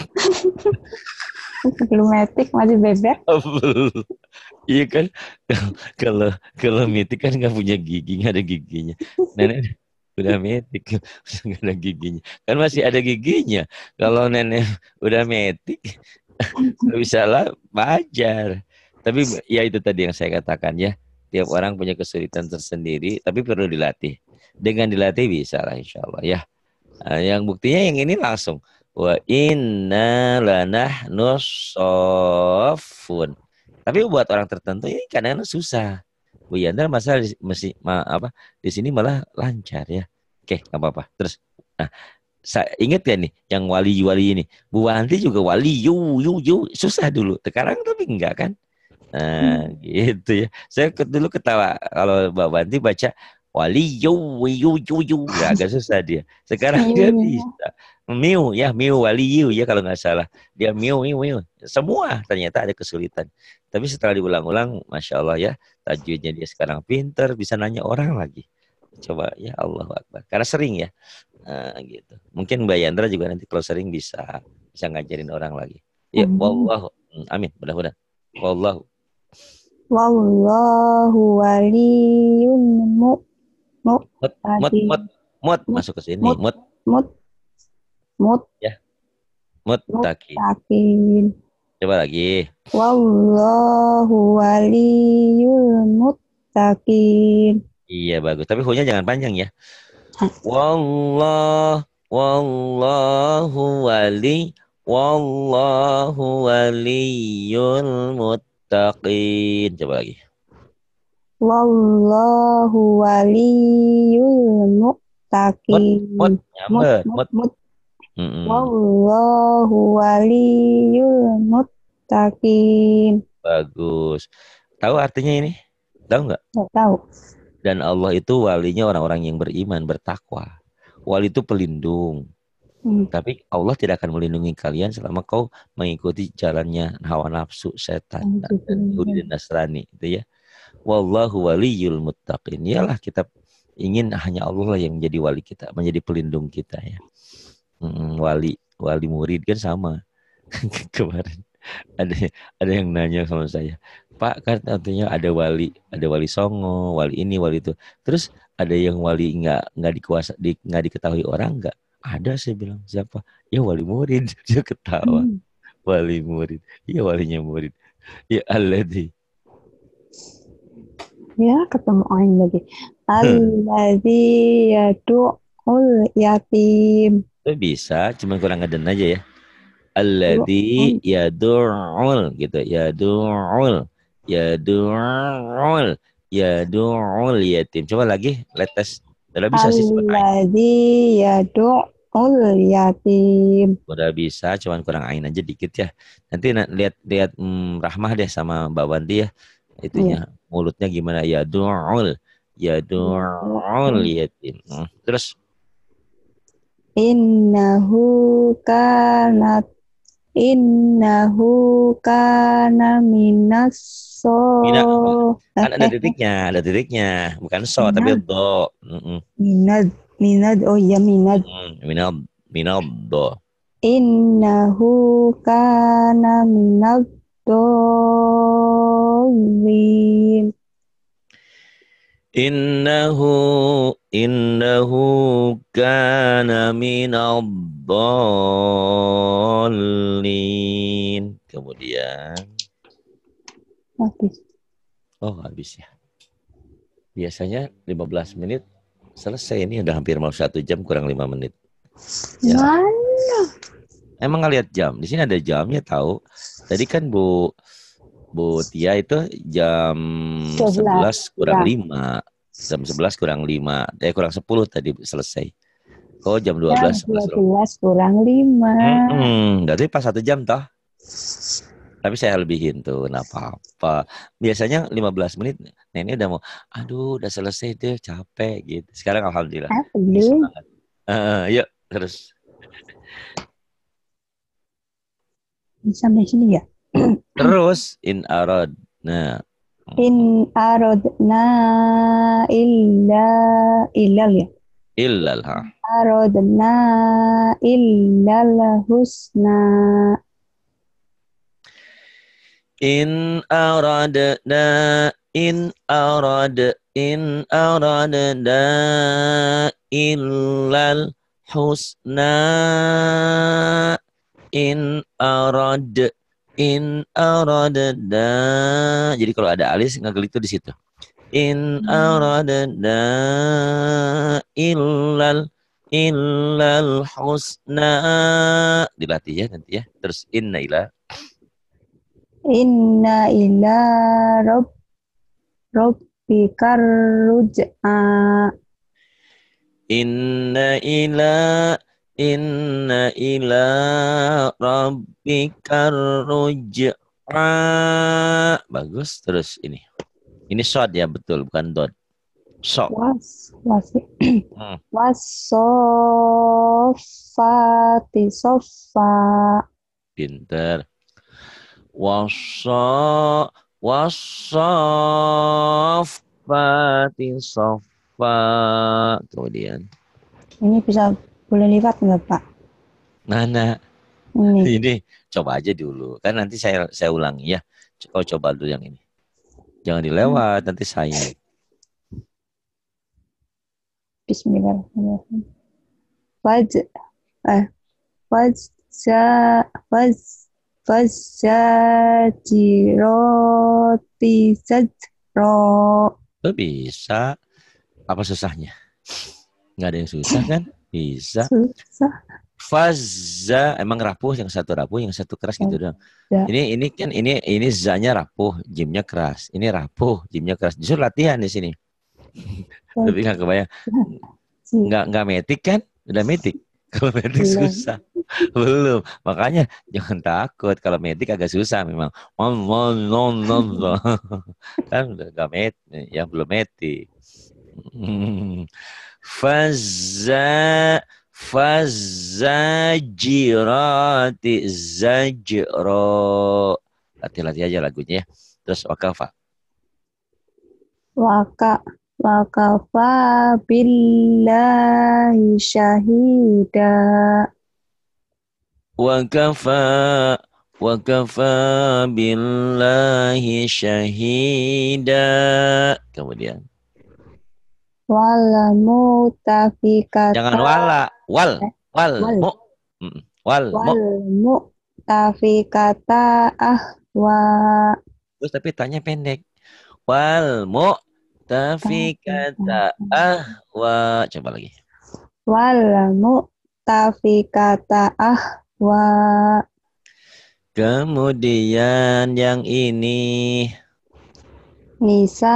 Belum metik, masih bebek. Iya kan, kalau kalau metik kan nggak punya gigi, nggak ada giginya. Nenek udah metik, nggak ada giginya. Kan masih ada giginya. Kalau nenek udah metik, bisa lah belajar. Tapi ya itu tadi yang saya katakan ya. Tiap orang punya kesulitan tersendiri, tapi perlu dilatih. Dengan dilatih bisa lah insya Allah ya. Nah, yang buktinya yang ini langsung. Wa inna lanahnu sofun. Tapi buat orang tertentu ini kadang-kadang susah. Bu Yandar masalah di, mesti, ma, apa, di sini malah lancar ya. Oke, nggak apa-apa. Terus, nah, saya ingat ya nih yang wali-wali ini. Bu Wanti juga wali yu yu yu susah dulu. Sekarang tapi enggak kan? Nah, hmm. gitu ya. Saya dulu ketawa kalau Mbak Wanti baca wali yu yu yu yu ya, agak susah dia. Sekarang dia bisa. Miu ya, miu wali yu ya kalau nggak salah. Dia miu miu miu. Semua ternyata ada kesulitan. Tapi setelah diulang-ulang, masya Allah ya, tajwidnya dia sekarang pinter, bisa nanya orang lagi. Coba ya Allah Akbar. Karena sering ya. Nah, gitu. Mungkin Mbak Yandra juga nanti kalau sering bisa bisa ngajarin orang lagi. Ya, wallahu amin. Mudah-mudahan. Wallahu Wallahu waliyun mu mu mut mut mut mut masuk ke sini mut mut mut ya mut takin. Coba lagi. Wallahu waliyul muttaqin. Iya bagus, tapi hu-nya jangan panjang ya. Wallah wallahu wali wallahu waliyul muttaqin. Coba lagi. Wallahu waliyul muttaqin. Mut, mut, mut, mut. Wallahu waliyul muttaqin. Bagus. Tahu artinya ini? Tahu nggak? Nggak tahu. Dan Allah itu walinya orang-orang yang beriman, bertakwa. Wali itu pelindung. Hmm. Tapi Allah tidak akan melindungi kalian selama kau mengikuti jalannya hawa nafsu, setan, hmm. dan Yahudi dan Nasrani. Itu ya. Wallahu waliyul muttaqin. Iyalah kita ingin hanya Allah lah yang menjadi wali kita, menjadi pelindung kita ya. Hmm, wali, wali murid kan sama. Kemarin ada ada yang nanya sama saya, Pak kan artinya ada wali, ada wali songo, wali ini, wali itu. Terus ada yang wali nggak nggak dikuasa, di, nggak diketahui orang nggak? Ada, saya bilang. Siapa? Ya wali murid. Dia ketawa. Hmm. Wali murid. Ya walinya murid. Ya alladzi. Ya ketemu ain lagi. Alladzi yadu'ul yatim. Itu bisa, cuma kurang ngeden aja ya. Alladzi yad'ul gitu, yad'ul, yad'ul, yad'ul yatim. Coba lagi, letes. Udah bisa sih. Alladzi yad'ul yatim. Udah bisa, cuman kurang ain aja dikit ya. Nanti lihat lihat hmm, Rahmah deh sama Mbak Wanti ya. Itunya yeah. Mulutnya gimana? Yad'ul, yad'ul yatim. Hmm. Terus Innahu kanat Innahu kana minas so Mina, eh, kan ada eh eh, titiknya, ada titiknya. Bukan so, tapi minad do. Mm-mm. minad minad oh iya minad. Mm, Minal, minal do. Innahu kana minad dolin. Innahu, innahu kana minal dallin. Kemudian, Habis. oh habis ya. Biasanya lima belas menit selesai. Ini udah hampir mau satu jam kurang lima menit. Ya, Mana? emang nggak lihat jam. Di sini ada jamnya tahu. Tadi kan Bu Bu Tia itu jam Sebelas sebelas kurang kurang. lima. Jam sebelas kurang lima. Eh kurang sepuluh tadi selesai. Oh jam dua Jam belas dua sebelas loh. belas kurang lima. Hmm, berarti pas satu jam toh. Tapi saya lebihin tuh, nah apa-apa. Biasanya lima belas menit, nah ini udah mau, aduh udah selesai deh, capek gitu. Sekarang alhamdulillah, Ah, ini belum. semangat. Eh, yuk, terus. Sampai sini ya. Terus, in arad. Nah, In arodna illa illal ya. illal ha. Arodna illal husna. In aradna, in arad, in aradna illal husna. In arad, in aradna. Jadi kalau ada alis ngagel itu di situ. In aradna illal illal husna. Dilatih ya nanti ya. Terus inna ila. Inna ila rob robbikar ruj'a. Inna ila inna ila rabbikar ruj'a. Bagus. Terus ini. Ini short ya betul bukan dot. Short. Was was Hmm, wasofati sofa. pinter. Wasa wasafati sofa. Kemudian Ini bisa boleh lipat nggak Pak? mana Ini. ini coba aja dulu. Kan nanti saya saya ulangi ya. Oh coba dulu yang ini. Jangan dilewat nanti sayang. Bismillahirrahmanirrahim. Waj eh wajja waj wajjajiroti zajro. Lo bisa. Apa susahnya? Nggak ada yang susah kan? Bisa. Susah. Fazza emang rapuh, yang satu rapuh, yang satu keras gitu dong. Ya. Ini ini kan ini ini zanya rapuh, jimnya keras. Ini rapuh, jimnya keras. Justru latihan di sini. Tapi nggak kebayang. Nggak nggak metik kan? Udah metik. Kalau metik Belum. susah. Belum. Makanya jangan takut. Kalau metik agak susah memang. Kan udah nggak metik. Ya belum metik. Fazza Fazajirati zajro. Latih-latih aja lagunya ya. Terus wakafa. Waka wakafa billahi syahida. Wakafa Wakafa billahi syahida. Kemudian. Wal mutafikata Jangan wala. Wal. eh, Wal. wal Mu. Mm, Wal. Mu. wal mutafikata ahwa. Terus tapi tanya pendek. Wal. Mu. Tapi kata ahwa. Coba lagi. Wal mutafikata ahwa. Kemudian yang ini. Nisa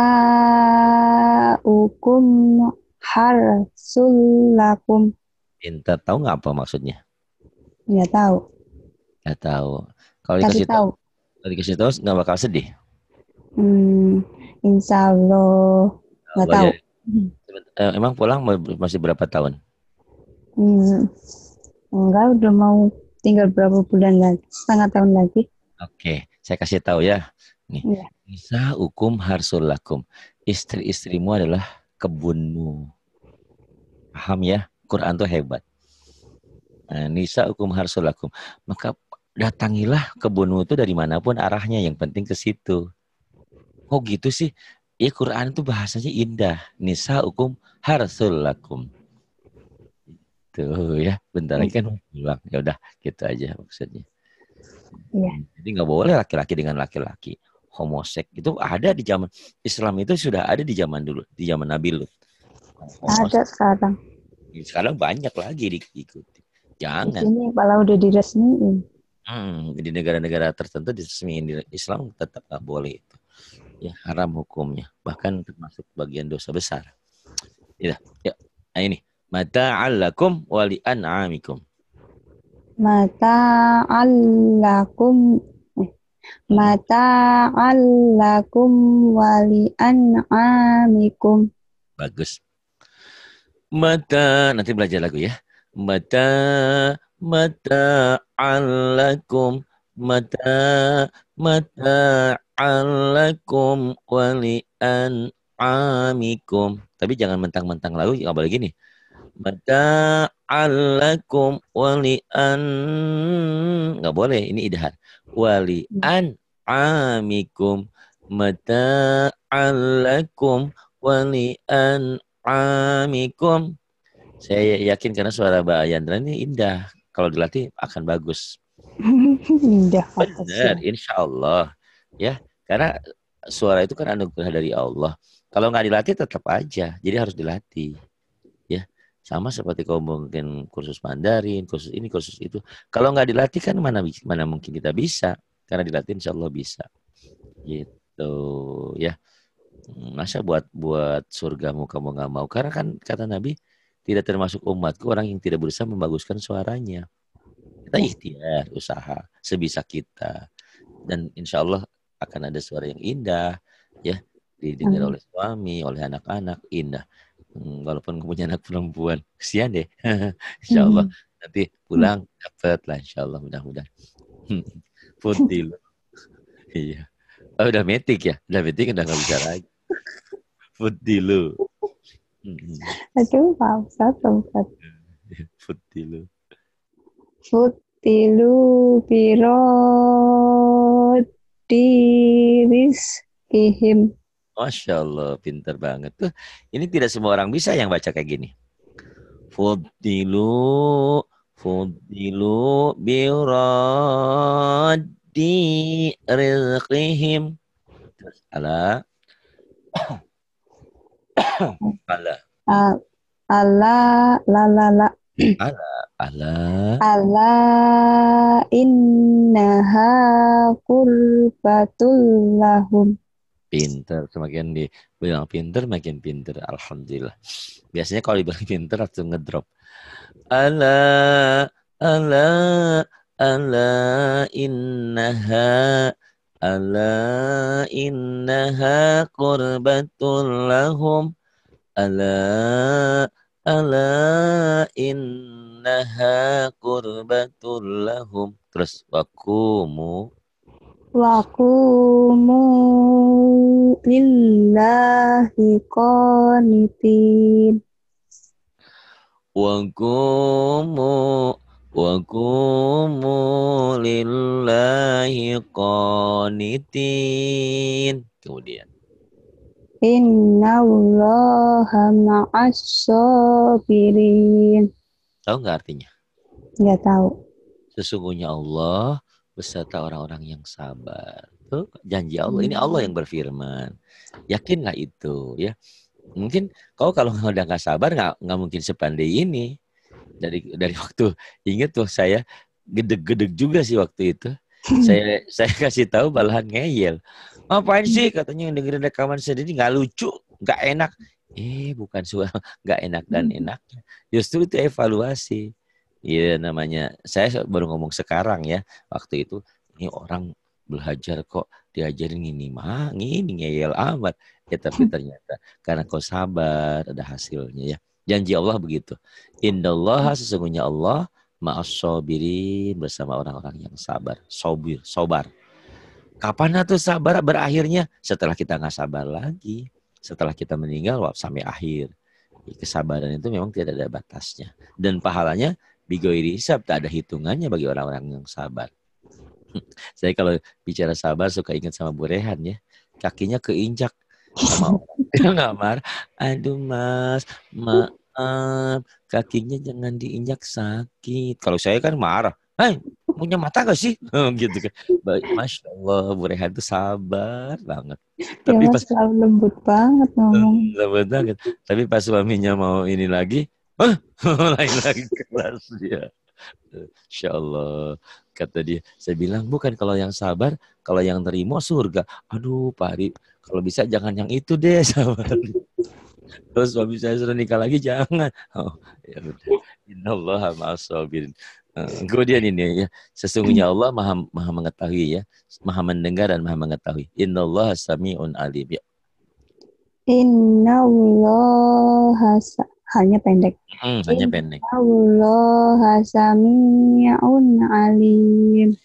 ukum harsul lakum. Pintar. Tahu nggak apa maksudnya? Nggak tahu. Nggak tahu. Kalau Kasih dikasih tahu, tahu. kalau dikasih tahu nggak bakal sedih. Hmm, insya Allah nggak Allah tahu. ya. Eh, Emang pulang masih berapa tahun? Hmm, enggak udah mau tinggal berapa bulan lagi, setengah tahun lagi. Oke, saya kasih tahu ya. Nih, Iya. nisa ukum harsul lakum. Istri-istrimu adalah kebunmu. Paham ya? Quran tuh hebat. Nah, nisa ukum harsul lakum. Maka datangilah kebunmu itu dari manapun arahnya. Yang penting ke situ. Oh gitu sih. Ya Quran itu bahasanya indah. Nisa ukum harsul lakum. Tuh ya, bentar lagi kan mau pulang. Ya udah, gitu aja maksudnya. Iya. Jadi nggak boleh laki-laki dengan laki-laki. Homoseks itu ada di zaman Islam, itu sudah ada di zaman dulu, di zaman Nabi Lut. Ada sekarang. Sekarang banyak lagi diikuti. Di Jangan. sini kalau udah diresmiin. Hmm, di negara-negara tertentu diresmiin, di Islam tetap nggak boleh itu. Ya haram hukumnya. Bahkan termasuk bagian dosa besar. Ya, ya. Nah ini mata'allakum wali an'amikum. Mata'allakum Mata'allakum wali an'amikum. Bagus. Mata, nanti belajar lagu ya. Mata, mata alakum, mata, mata alakum wali an'amikum. Tapi jangan mentang-mentang lagu, nggak boleh gini. Mata alakum wali an, nggak boleh. Ini idhar. Wali an'amikum, mata alakum wali an amikum. Saya yakin karena suara Mbak Yandra ini indah. Kalau dilatih akan bagus. Indah. Benar, insya Allah. Ya, karena suara itu kan anugerah dari Allah. Kalau nggak dilatih tetap aja. Jadi harus dilatih. Ya, sama seperti kalau mungkin kursus Mandarin, kursus ini, kursus itu. Kalau nggak dilatih kan mana mana mungkin kita bisa. Karena dilatih insya Allah bisa. Gitu, ya. Masa buat buat surgamu kamu nggak mau? Karena kan kata Nabi, tidak termasuk umatku orang yang tidak berusaha membaguskan suaranya. Kita ikhtiar, usaha sebisa kita, dan insya Allah akan ada suara yang indah, ya, didengar oleh suami, oleh anak-anak, indah. Hmm, walaupun punya anak perempuan, kesian deh. Insya Allah nanti pulang dapat lah, insya Allah mudah-mudahan. Putih loh. Iya. Oh, udah metik ya, udah metik udah nggak bisa lagi. Putih lu. Aduh, Pak Ustadz, Pak Ustadz. Putih lu. Putih lu biro diris kihim. Masya Allah, pintar banget tuh. Ini tidak semua orang bisa yang baca kayak gini. Fudilu, fudilu biradi rizqihim. Terus ala. Ala. Uh, ala la la la. Ala. Ala. Ala innaha qurbatul lahum. Pinter, semakin dibilang pinter makin pinter, alhamdulillah. Biasanya kalau dibilang pinter langsung ngedrop. Ala, ala, ala innaha, ala innaha qurbatul lahum, ala, ala innaha qurbatul lahum. Terus wakumu. Waqumu lillahi qanitin. Waqumu waqumu lillahi qanitin. Kemudian Innallaha ma'as sabirin. tahu nggak artinya? Nggak tahu. Sesungguhnya Allah beserta orang-orang yang sabar. Tuh janji Allah. Ini Allah yang berfirman. Yakinlah itu, ya. Mungkin kau kalau udah nggak sabar nggak nggak mungkin sepandai ini. Dari dari waktu ingat tuh saya gedeg-gedeg juga sih waktu itu. Saya saya kasih tahu malahan ngeyel. Ngapain sih katanya dengerin rekaman sendiri nggak lucu, nggak enak. Eh bukan suara nggak enak dan enaknya. Justru itu evaluasi. Iya namanya, saya baru ngomong sekarang ya, waktu itu, ini orang belajar kok diajarin gini mah, gini ngeyel amat. Ya tapi ternyata karena kau sabar ada hasilnya ya. Janji Allah begitu. Innallaha sesungguhnya Allah ma'as-sabirin, bersama orang-orang yang sabar. Sobir, sobar. Kapan tuh sabar berakhirnya? Setelah kita nggak sabar lagi. Setelah kita meninggal sampai akhir. Kesabaran itu memang tidak ada batasnya. Dan pahalanya bigoiri hisab, tak ada hitungannya bagi orang-orang yang sabar. Saya kalau bicara sabar suka ingat sama Bu Rehan ya. Kakinya keinjak sama orang. Dia nggak marah. Aduh mas, maaf, kakinya jangan diinjak sakit. Kalau saya kan marah. Hai, punya mata gak sih? Gitu kan. Masya Allah, Bu Rehan itu sabar banget. Ya Tapi mas pas selalu lembut banget ngomong. lembut banget. Tapi pas suaminya mau ini lagi, ah, lain lagi keras dia. Insya Allah, kata dia. Saya bilang, bukan kalau yang sabar, kalau yang terima surga. Aduh Pak Ari, kalau bisa jangan yang itu deh sabar. Terus suami saya suruh nikah lagi, jangan. Oh, ya udah. Innallaha ma'as-sabirin. Uh, kemudian ini ya, sesungguhnya Allah maha, maha mengetahui ya, maha mendengar dan maha mengetahui. Innallaha sami'un alim ya. Innallaha hanya pendek. Hmm, hanya pendek. Innallaha sami'un alim.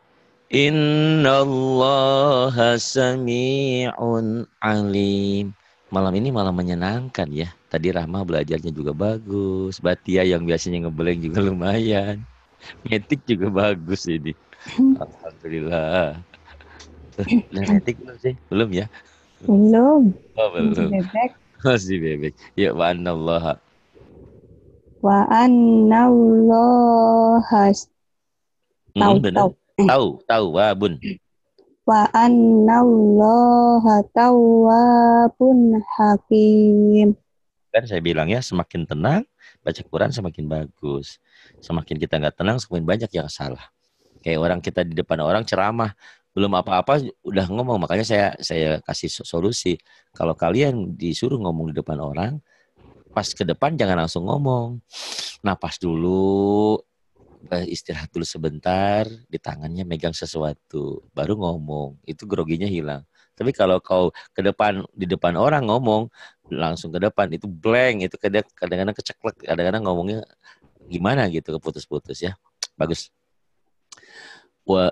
Innallaha sami'un alim. Malam ini malam menyenangkan ya. Tadi Rahma belajarnya juga bagus. Batia yang biasanya ngeblank juga lumayan. Metik juga bagus ini. Alhamdulillah. Udah metik belum sih? Belum ya? Belum. Oh, belum. Masih bebek. Masih bebek. Ya wa anallaha. Wa anallaha. Tahu, Hmm, benar. tahu. Tahu, tahu, wa bun. Wa anallaha tawwabun hakim. Kan saya bilang ya, semakin tenang, baca Quran semakin bagus. Semakin kita nggak tenang, semakin banyak yang salah. Kayak orang kita di depan orang ceramah, belum apa-apa udah ngomong. Makanya saya saya kasih solusi. Kalau kalian disuruh ngomong di depan orang, pas ke depan jangan langsung ngomong. Napas dulu, istirahat dulu sebentar, di tangannya megang sesuatu, baru ngomong. Itu groginya hilang. Tapi kalau kau ke depan, di depan orang ngomong, langsung ke depan, itu blank, itu kadang-kadang keceklek, kadang-kadang ngomongnya gimana gitu, keputus-putus ya. Bagus. Wa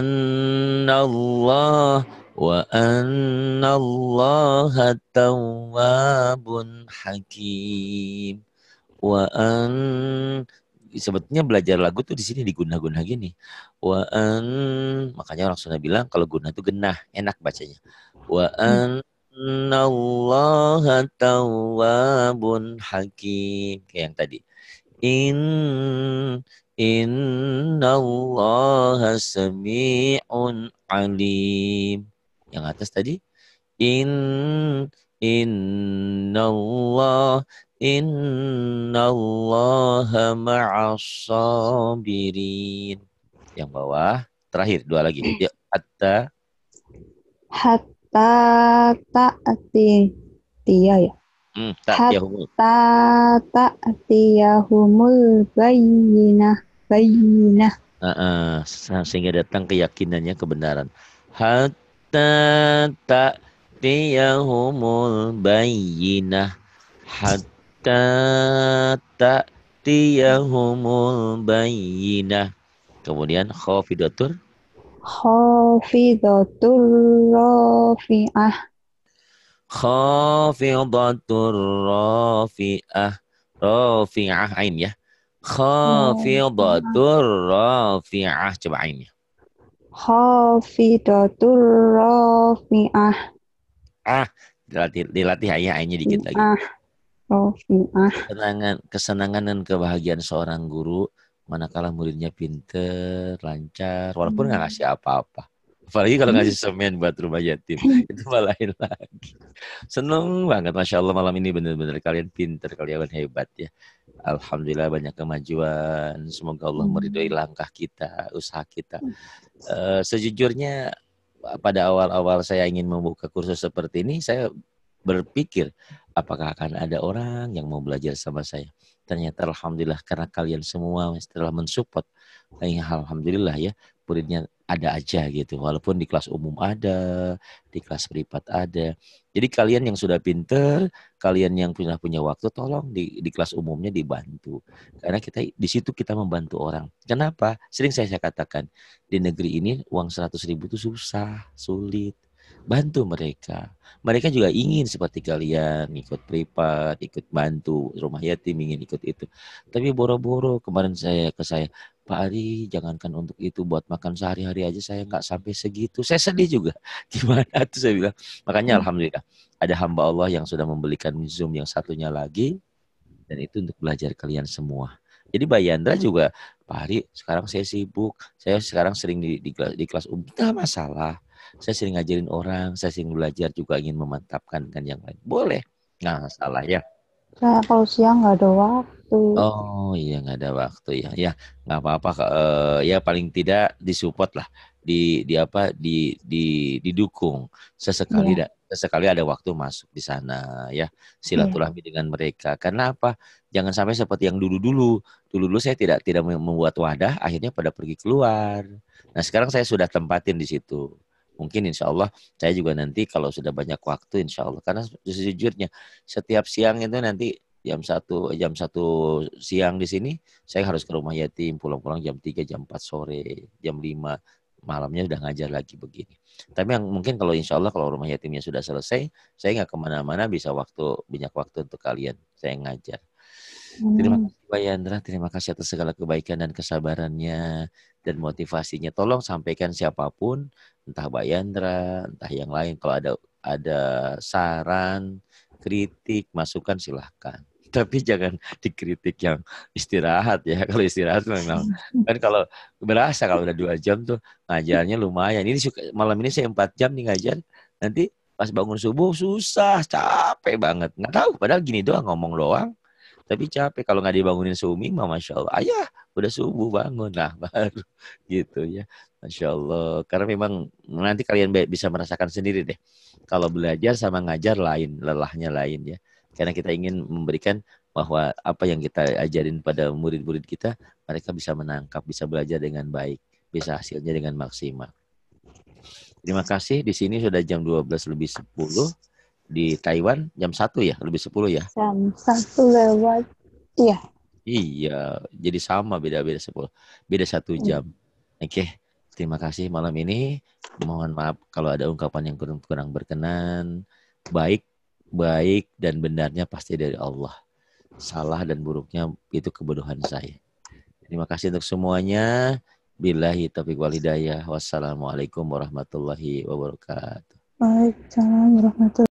annallah wa annallaha tawwabun hakim. Wa an sebetulnya belajar lagu tuh di sini diguna-guna gini. Wa an makanya orang Sunda bilang kalau guna itu genah, enak bacanya. Wa annallaha tawwabun hakim kayak yang tadi. In innallaha sami'un alim. Yang atas tadi in innallah innallaha ma'as-sabirin. Yang bawah terakhir dua lagi. Ya, hatta hatta ta'ti tiya ya. Hmm, ta'tiyahumul. Hatta ta'tiyahumul bayyinah bayyinah. Uh, uh, sehingga datang keyakinannya kebenaran. Hatta ta'tiyahumul bayyinah. Hatta ta'tiyahumul bayyinah. Kemudian khafidatur Khafidatur rafi'ah. Khafidatur rafi'ah. Rafi'ah ain ya. Khafidatur rafi'ah. Coba ainnya. Khafidatur rafi'ah. Ah, dilatih, dilatih ayah ainnya dikit lagi. Ah, rafi'ah. Kesenangan, kesenangan dan kebahagiaan seorang guru manakala muridnya pinter, lancar, walaupun nggak ngasih apa-apa. Apalagi kalau ngasih semen buat rumah yatim, itu malah lain lagi. Seneng banget, Masya Allah malam ini benar-benar kalian pinter, kalian hebat ya. Alhamdulillah banyak kemajuan. Semoga Allah meridhoi langkah kita, usaha kita. Uh, sejujurnya pada awal-awal saya ingin membuka kursus seperti ini, saya berpikir apakah akan ada orang yang mau belajar sama saya. Ternyata alhamdulillah karena kalian semua setelah mensupport, alhamdulillah ya muridnya ada aja gitu. Walaupun di kelas umum ada, di kelas privat ada. Jadi kalian yang sudah pinter, kalian yang punya punya waktu, tolong di, di kelas umumnya dibantu. Karena kita di situ kita membantu orang. Kenapa? Sering saya, saya katakan, di negeri ini uang seratus ribu itu susah, sulit. Bantu mereka. Mereka juga ingin seperti kalian, ikut privat, ikut bantu rumah yatim, ingin ikut itu. Tapi boro-boro kemarin saya ke saya, Pak Ari, jangankan untuk itu, buat makan sehari-hari aja saya nggak sampai segitu. Saya sedih juga. Gimana tuh saya bilang. Makanya alhamdulillah ada hamba Allah yang sudah membelikan Zoom yang satunya lagi, dan itu untuk belajar kalian semua. Jadi Mbak Yandra juga, Pak Ari, sekarang saya sibuk, saya sekarang sering di, di, kelas, di kelas umum, nggak masalah. Saya sering ngajarin orang, saya sering belajar juga ingin memantapkan kan yang lain. Boleh, nggak masalah ya. Saya kalau siang nggak ada waktu. Oh iya nggak ada waktu ya, ya nggak apa-apa. Uh, ya paling tidak disupport lah, di di apa di di didukung sesekali, Iya, da, sesekali ada waktu masuk di sana ya, iya. silaturahmi dengan mereka. Karena apa? Jangan sampai seperti yang dulu-dulu. Dulu-dulu saya tidak tidak membuat wadah, akhirnya pada pergi keluar. Nah sekarang saya sudah tempatin di situ. Mungkin insya Allah saya juga nanti kalau sudah banyak waktu insya Allah. Karena sejujurnya setiap siang itu nanti jam satu jam satu siang di sini saya harus ke rumah yatim, pulang-pulang jam tiga jam empat sore, jam lima malamnya udah ngajar lagi begini. Tapi yang mungkin kalau insya Allah kalau rumah yatimnya sudah selesai, saya nggak kemana-mana, bisa waktu banyak waktu untuk kalian saya ngajar. Terima Hmm. kasih Pak Yandra, terima kasih atas segala kebaikan dan kesabarannya dan motivasinya. Tolong sampaikan siapapun, entah Pak Yandra, entah yang lain, kalau ada ada saran, kritik, masukan silahkan. Tapi jangan dikritik yang istirahat ya. Kalau istirahat memang kan, kalau berasa kalau udah dua jam tuh ngajarnya lumayan. Ini suka, malam ini saya empat jam nih ngajar. Nanti pas bangun subuh susah, capek banget. Nggak tahu, padahal gini doang, ngomong doang. Tapi capek kalau nggak dibangunin Sumi, mah Masya Allah. Ayah, udah subuh bangun. Nah, baru gitu ya. Masya Allah. Karena memang nanti kalian bisa merasakan sendiri deh. Kalau belajar sama ngajar lain, lelahnya lain ya. Karena kita ingin memberikan bahwa apa yang kita ajarin pada murid-murid kita, mereka bisa menangkap, bisa belajar dengan baik, bisa hasilnya dengan maksimal. Terima kasih. Di sini sudah jam dua belas lebih sepuluh. Di Taiwan jam satu ya, lebih sepuluh ya. Jam satu lewat. Iya. Iya, jadi sama, beda-beda sepuluh, beda satu jam. Oke, terima kasih malam ini. Mohon maaf kalau ada ungkapan yang kurang kurang berkenan. Baik, baik dan benarnya pasti dari Allah. Salah dan buruknya itu kebodohan saya. Terima kasih untuk semuanya. Billahi taufiq wal hidayah. Wassalamualaikum warahmatullahi wabarakatuh. Waalaikumsalam warahmatullahi